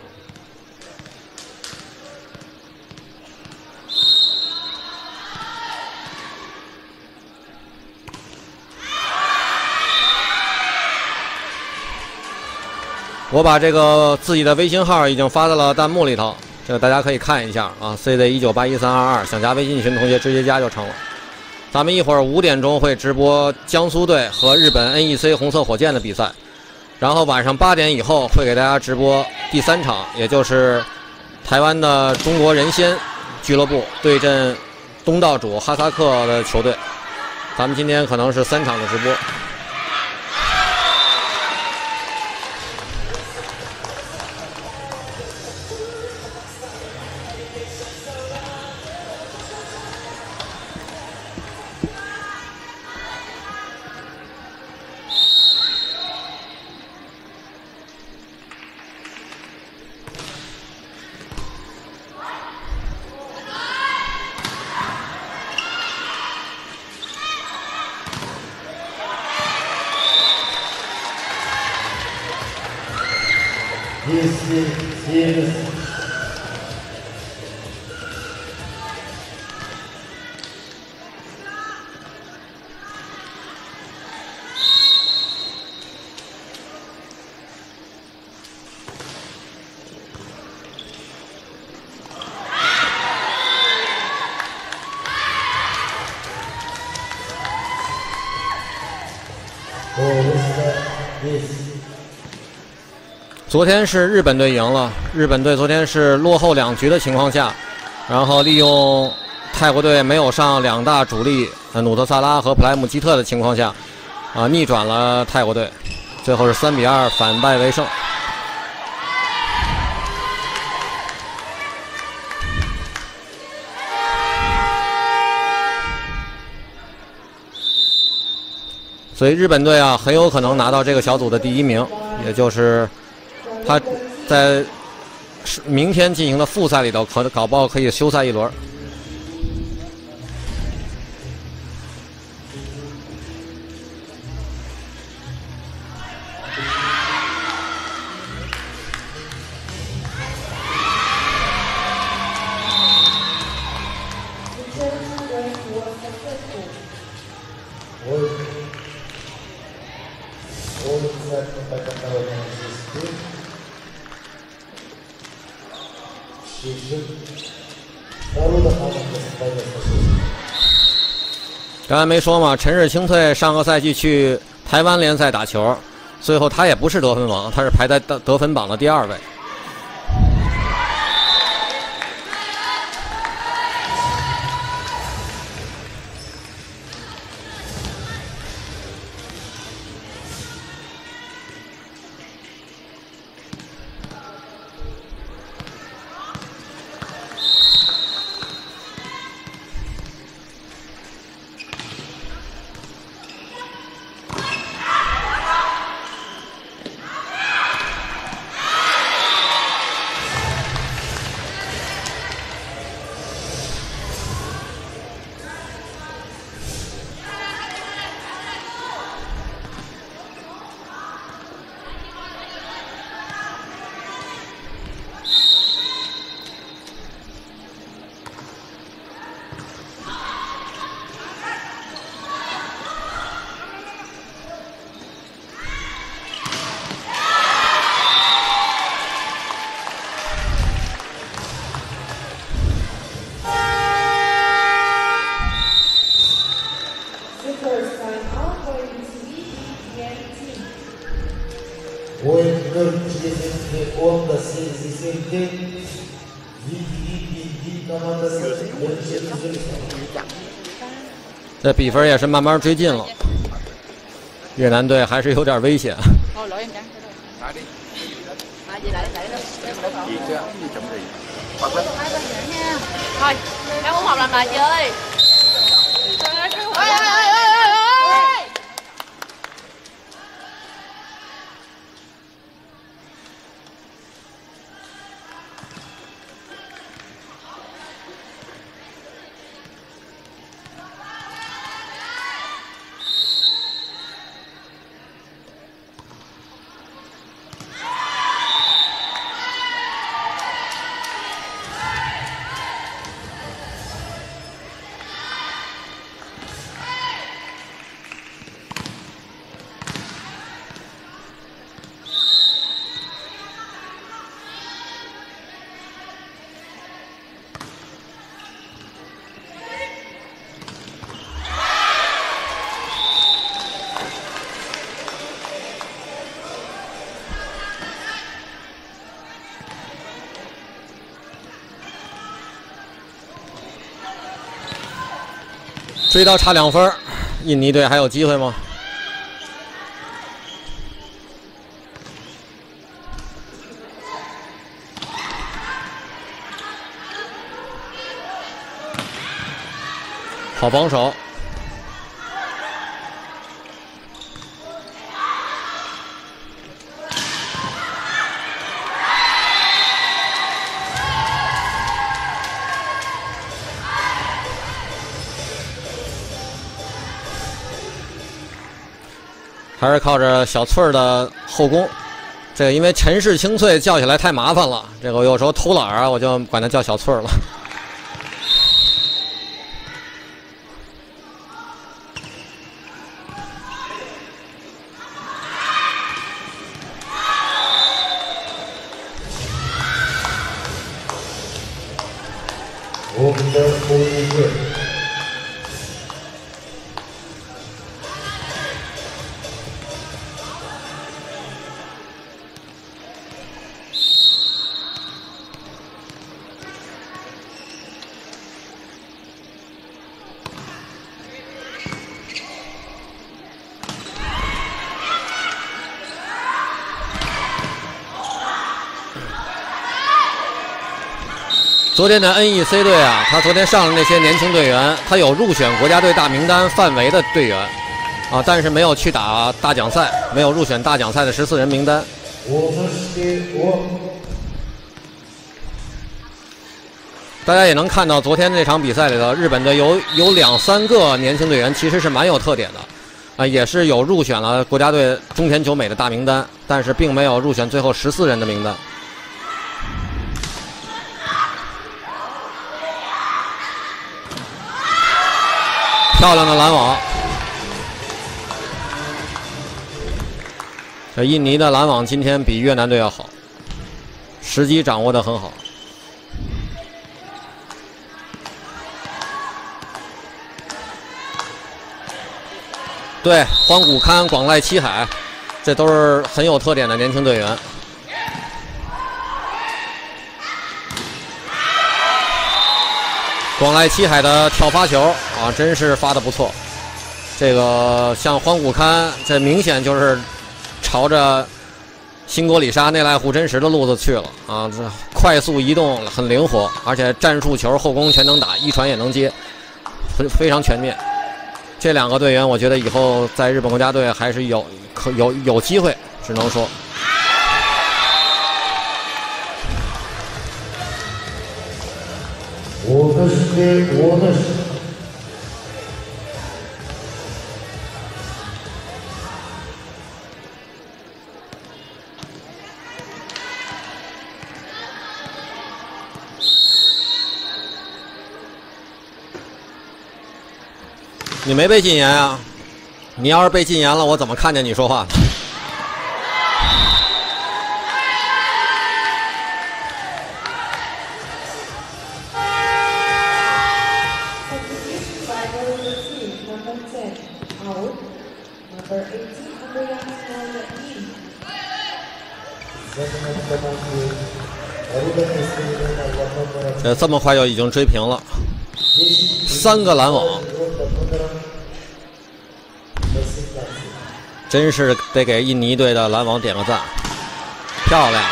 我把这个自己的微信号已经发到了弹幕里头，这个大家可以看一下啊 ，C Z 一九八一三二二，想加微信群的同学直接加就成了。咱们一会儿五点钟会直播江苏队和日本 N E C 红色火箭的比赛。 然后晚上八点以后会给大家直播第三场，也就是台湾的中国人仙俱乐部对阵东道主哈萨克的球队。咱们今天可能是三场的直播。 Birisi sekiz. 昨天是日本队赢了，日本队昨天是落后两局的情况下，然后利用泰国队没有上两大主力呃努特萨拉和普莱姆基特的情况下，啊逆转了泰国队，最后是三比二反败为胜。 所以日本队啊很有可能拿到这个小组的第一名，也就是他在明天进行的复赛里头，可搞不好可以休赛一轮。刚才没说嘛，陈氏清脆上个赛季去台湾联赛打球，最后他也不是得分王，他是排在得得分榜的第二位。这比分也是慢慢追近了，越南队还是有点危险。 Thôi lỗi em chẳng. Lại đi. À gì lại lại đâu. Gì chứ? Gì chậm gì? Hoặc là Hai bên nữa nha. Thôi, em muốn học làm lại chị ơi. Ôi ôi ôi ôi ôi. 追到差两分，印尼队还有机会吗？好防守。还是靠着小翠儿的后攻，这个因为陈氏清脆叫起来太麻烦了，这个我有时候偷懒啊，我就管他叫小翠儿了。 我们的后卫队。 昨天的 N E C 队啊，他昨天上的那些年轻队员，他有入选国家队大名单范围的队员， 啊，但是没有去打大奖赛，没有入选大奖赛的十四人名单。大家也能看到，昨天这场比赛里头，日本队有有两三个年轻队员其实是蛮有特点的，啊，也是有入选了国家队中田久美的大名单，但是并没有入选最后十四人的名单。漂亮的拦网，这印尼的拦网今天比越南队要好，时机掌握得很好。对，荒谷堪、广濑七海，这都是很有特点的年轻队员。广濑七海的跳发球啊，真是发的不错。这个像荒谷堪，这明显就是朝着新国里沙、内濑户真实的路子去了啊！这快速移动，很灵活，而且战术球、后攻全能打，一传也能接，非非常全面。这两个队员，我觉得以后在日本国家队还是有可有有机会，只能说。 我的世界，我的世界。 你没被禁言啊？你要是被禁言了，我怎么看见你说话？这这么快就已经追平了，三个拦网。真是得给印尼队的拦网点个赞，漂亮！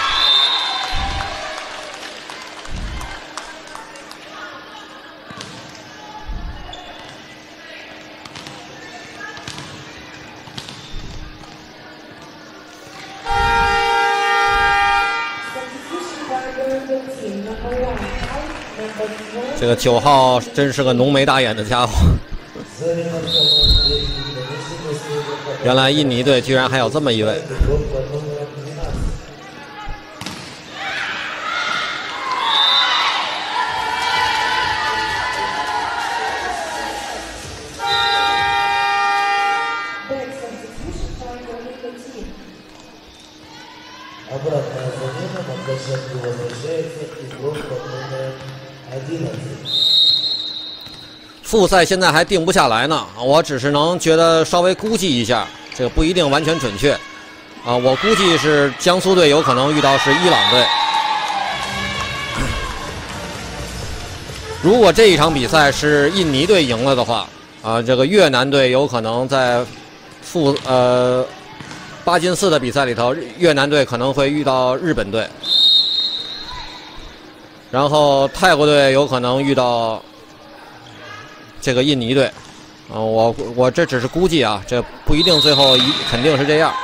这个九号真是个浓眉大眼的家伙。原来印尼队居然还有这么一位。复赛现在还定不下来呢，我只是能觉得稍微估计一下，这个不一定完全准确啊。我估计是江苏队有可能遇到是伊朗队。如果这一场比赛是印尼队赢了的话，啊，这个越南队有可能在复呃八进四的比赛里头，越南队可能会遇到日本队，然后泰国队有可能遇到这个印尼队，啊、呃，我我这只是估计啊，这不一定最后一肯定是这样。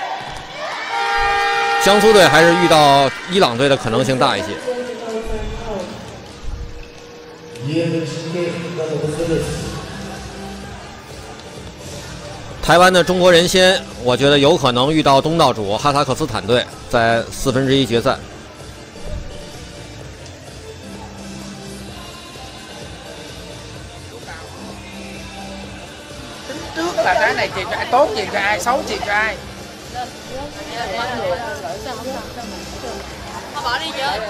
江苏队还是遇到伊朗队的可能性大一些。台湾的中国人先，我觉得有可能遇到东道主哈萨克斯坦队，在四分之一决赛。 Trước là cái này truyền cho ai tốt, truyền cho ai xấu, truyền cho ai. Họ bỏ đi chưa?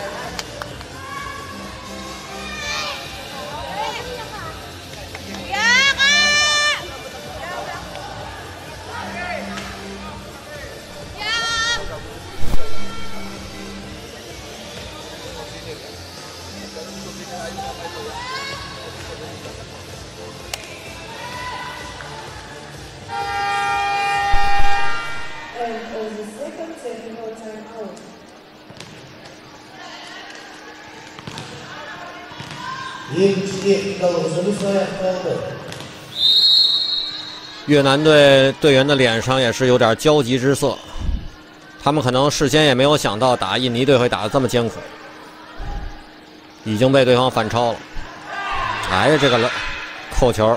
越南队队员的脸上也是有点焦急之色，他们可能事先也没有想到打印尼队会打得这么艰苦，已经被对方反超了。哎呀，这个扣球！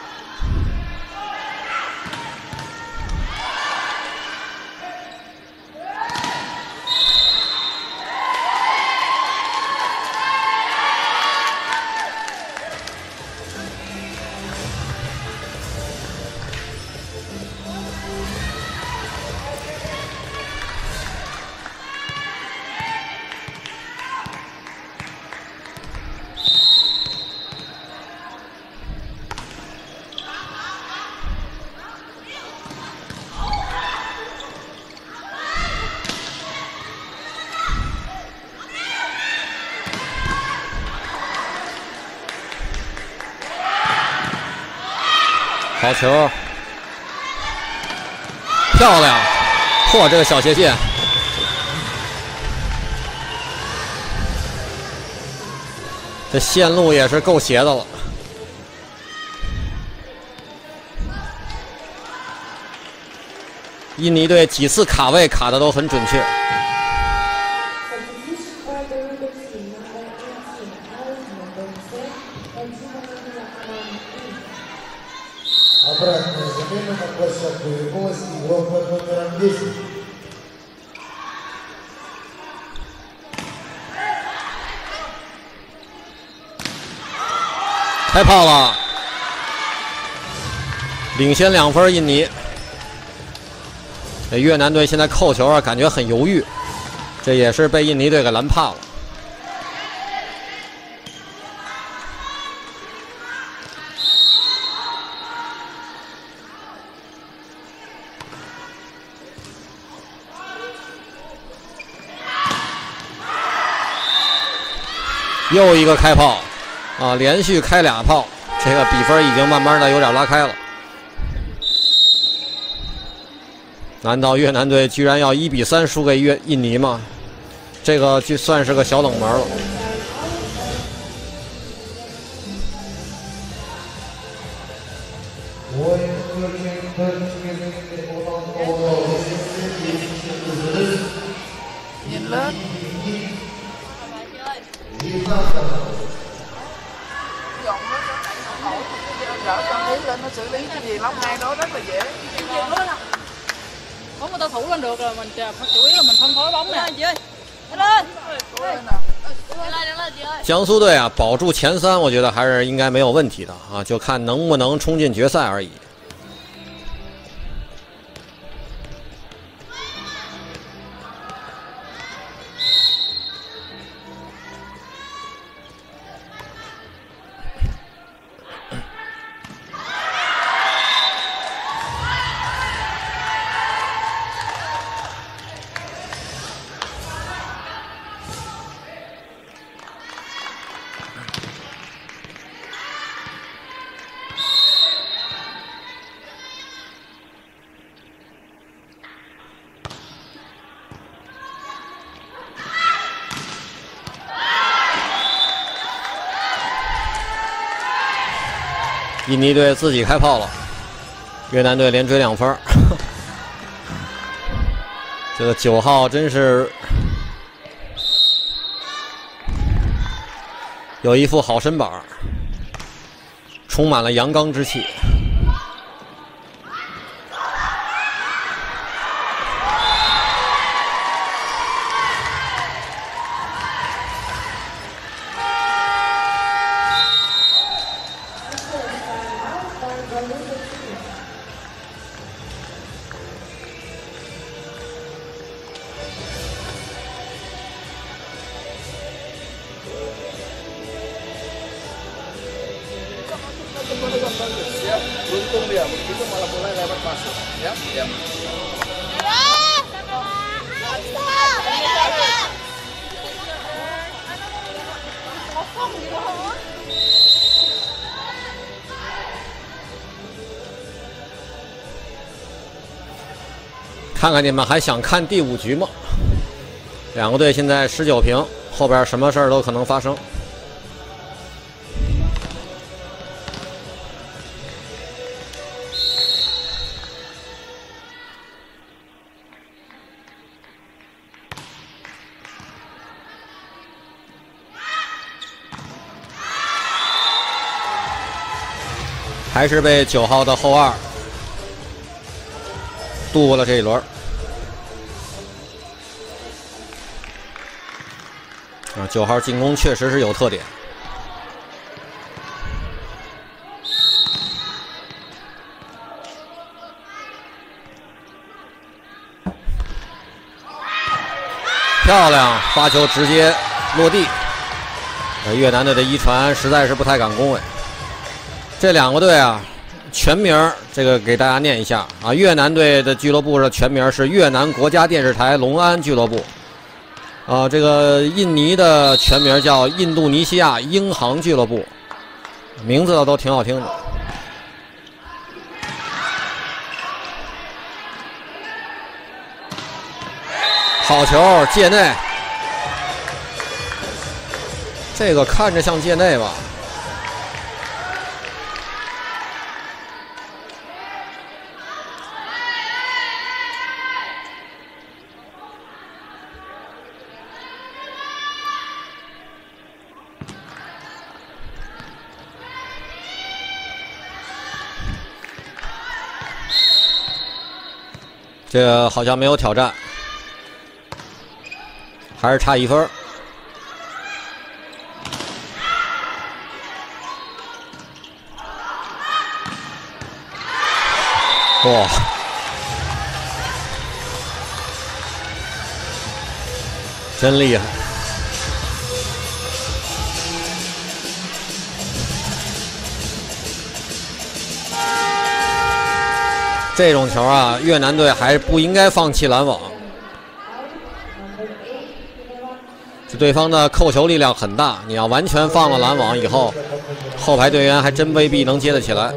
好球，漂亮！嚯，这个小斜线，这线路也是够斜的了。印尼队几次卡位卡的都很准确。 Обратная замена на площадку Верховости, игрок под номером десять. 开炮了，领先两分，印尼。这越南队现在扣球啊，感觉很犹豫，这也是被印尼队给拦怕了。 又一个开炮，啊，连续开俩炮，这个比分已经慢慢的有点拉开了。难道越南队居然要一比三输给越印尼吗？这个就算是个小冷门了。 Nhìn lên. Dọn nó cho chạy nó khổ, đỡ cho Lý lên nó xử lý cái gì lắm, ngay đó rất là dễ. Bóng người ta thủ lên được rồi, mình chủ yếu là mình phân phối bóng nè. Chị ơi, lên lên. 江苏队啊，保住前三，我觉得还是应该没有问题的啊，就看能不能冲进决赛而已。 印尼队自己开炮了，越南队连追两分。这个九号真是有一副好身板，充满了阳刚之气。 Beruntung dia, begitu malah mulai lewat masuk. Ya, ya. 看看你们还想看第五局吗？两个队现在十九平，后边什么事儿都可能发生。 还是被九号的后二度过了这一轮。啊，九号进攻确实是有特点。漂亮，发球直接落地。呃，越南队的一传实在是不太敢恭维。这两个队啊，全名这个给大家念一下啊。越南队的俱乐部的全名是越南国家电视台隆安俱乐部。啊，这个印尼的全名叫印度尼西亚英航俱乐部，名字都挺好听的。好球，界内。这个看着像界内吧？这个好像没有挑战。还是差一分。哇！真厉害！这种球啊，越南队还不应该放弃拦网。对方的扣球力量很大，你要完全放了拦网以后，后排队员还真未必能接得起来。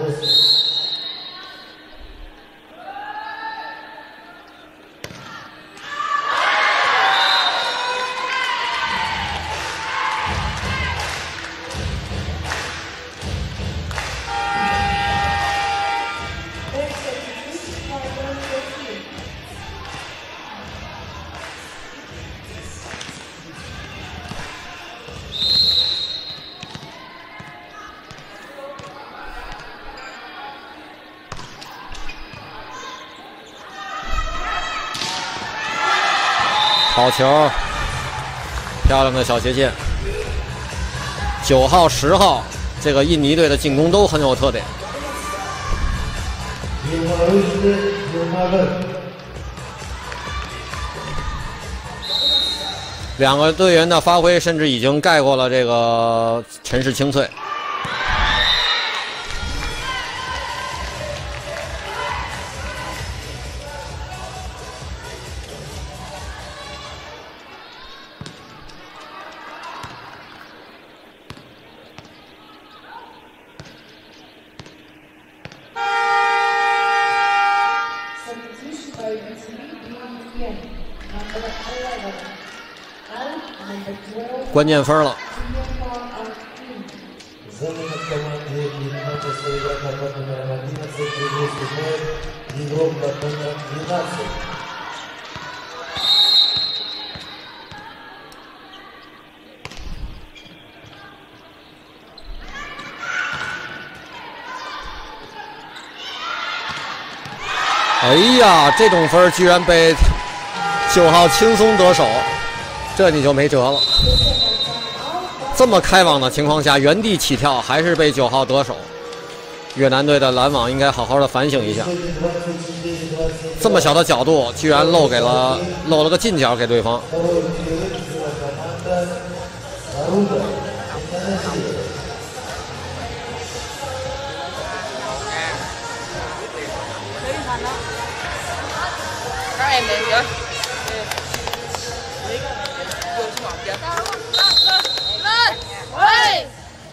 好球，漂亮的小斜线。九号、十号，这个印尼队的进攻都很有特点。两个队员的发挥甚至已经盖过了这个陈氏清脆。关键分了。哎呀，这种分居然被九号轻松得手，这你就没辙了。这么开网的情况下，原地起跳还是被九号得手。越南队的拦网应该好好的反省一下。这么小的角度，居然漏给了漏了个近角给对方。 Các em đi chơi. Vô xuống ngọc chưa? Lên, lên, lên.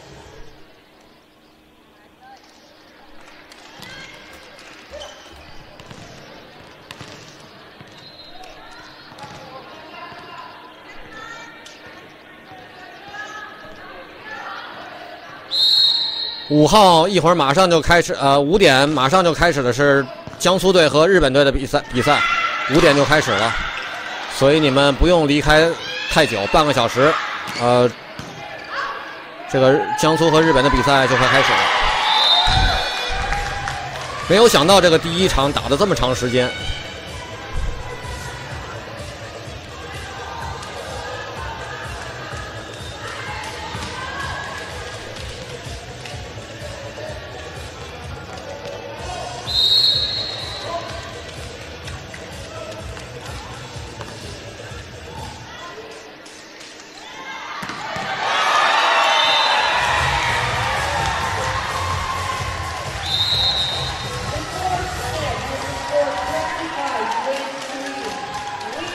五号一会儿马上就开始，呃，五点马上就开始的是江苏队和日本队的比赛，比赛五点就开始了，所以你们不用离开太久，半个小时，呃，这个江苏和日本的比赛就快开始了。 没有想到这个第一场打了这么长时间。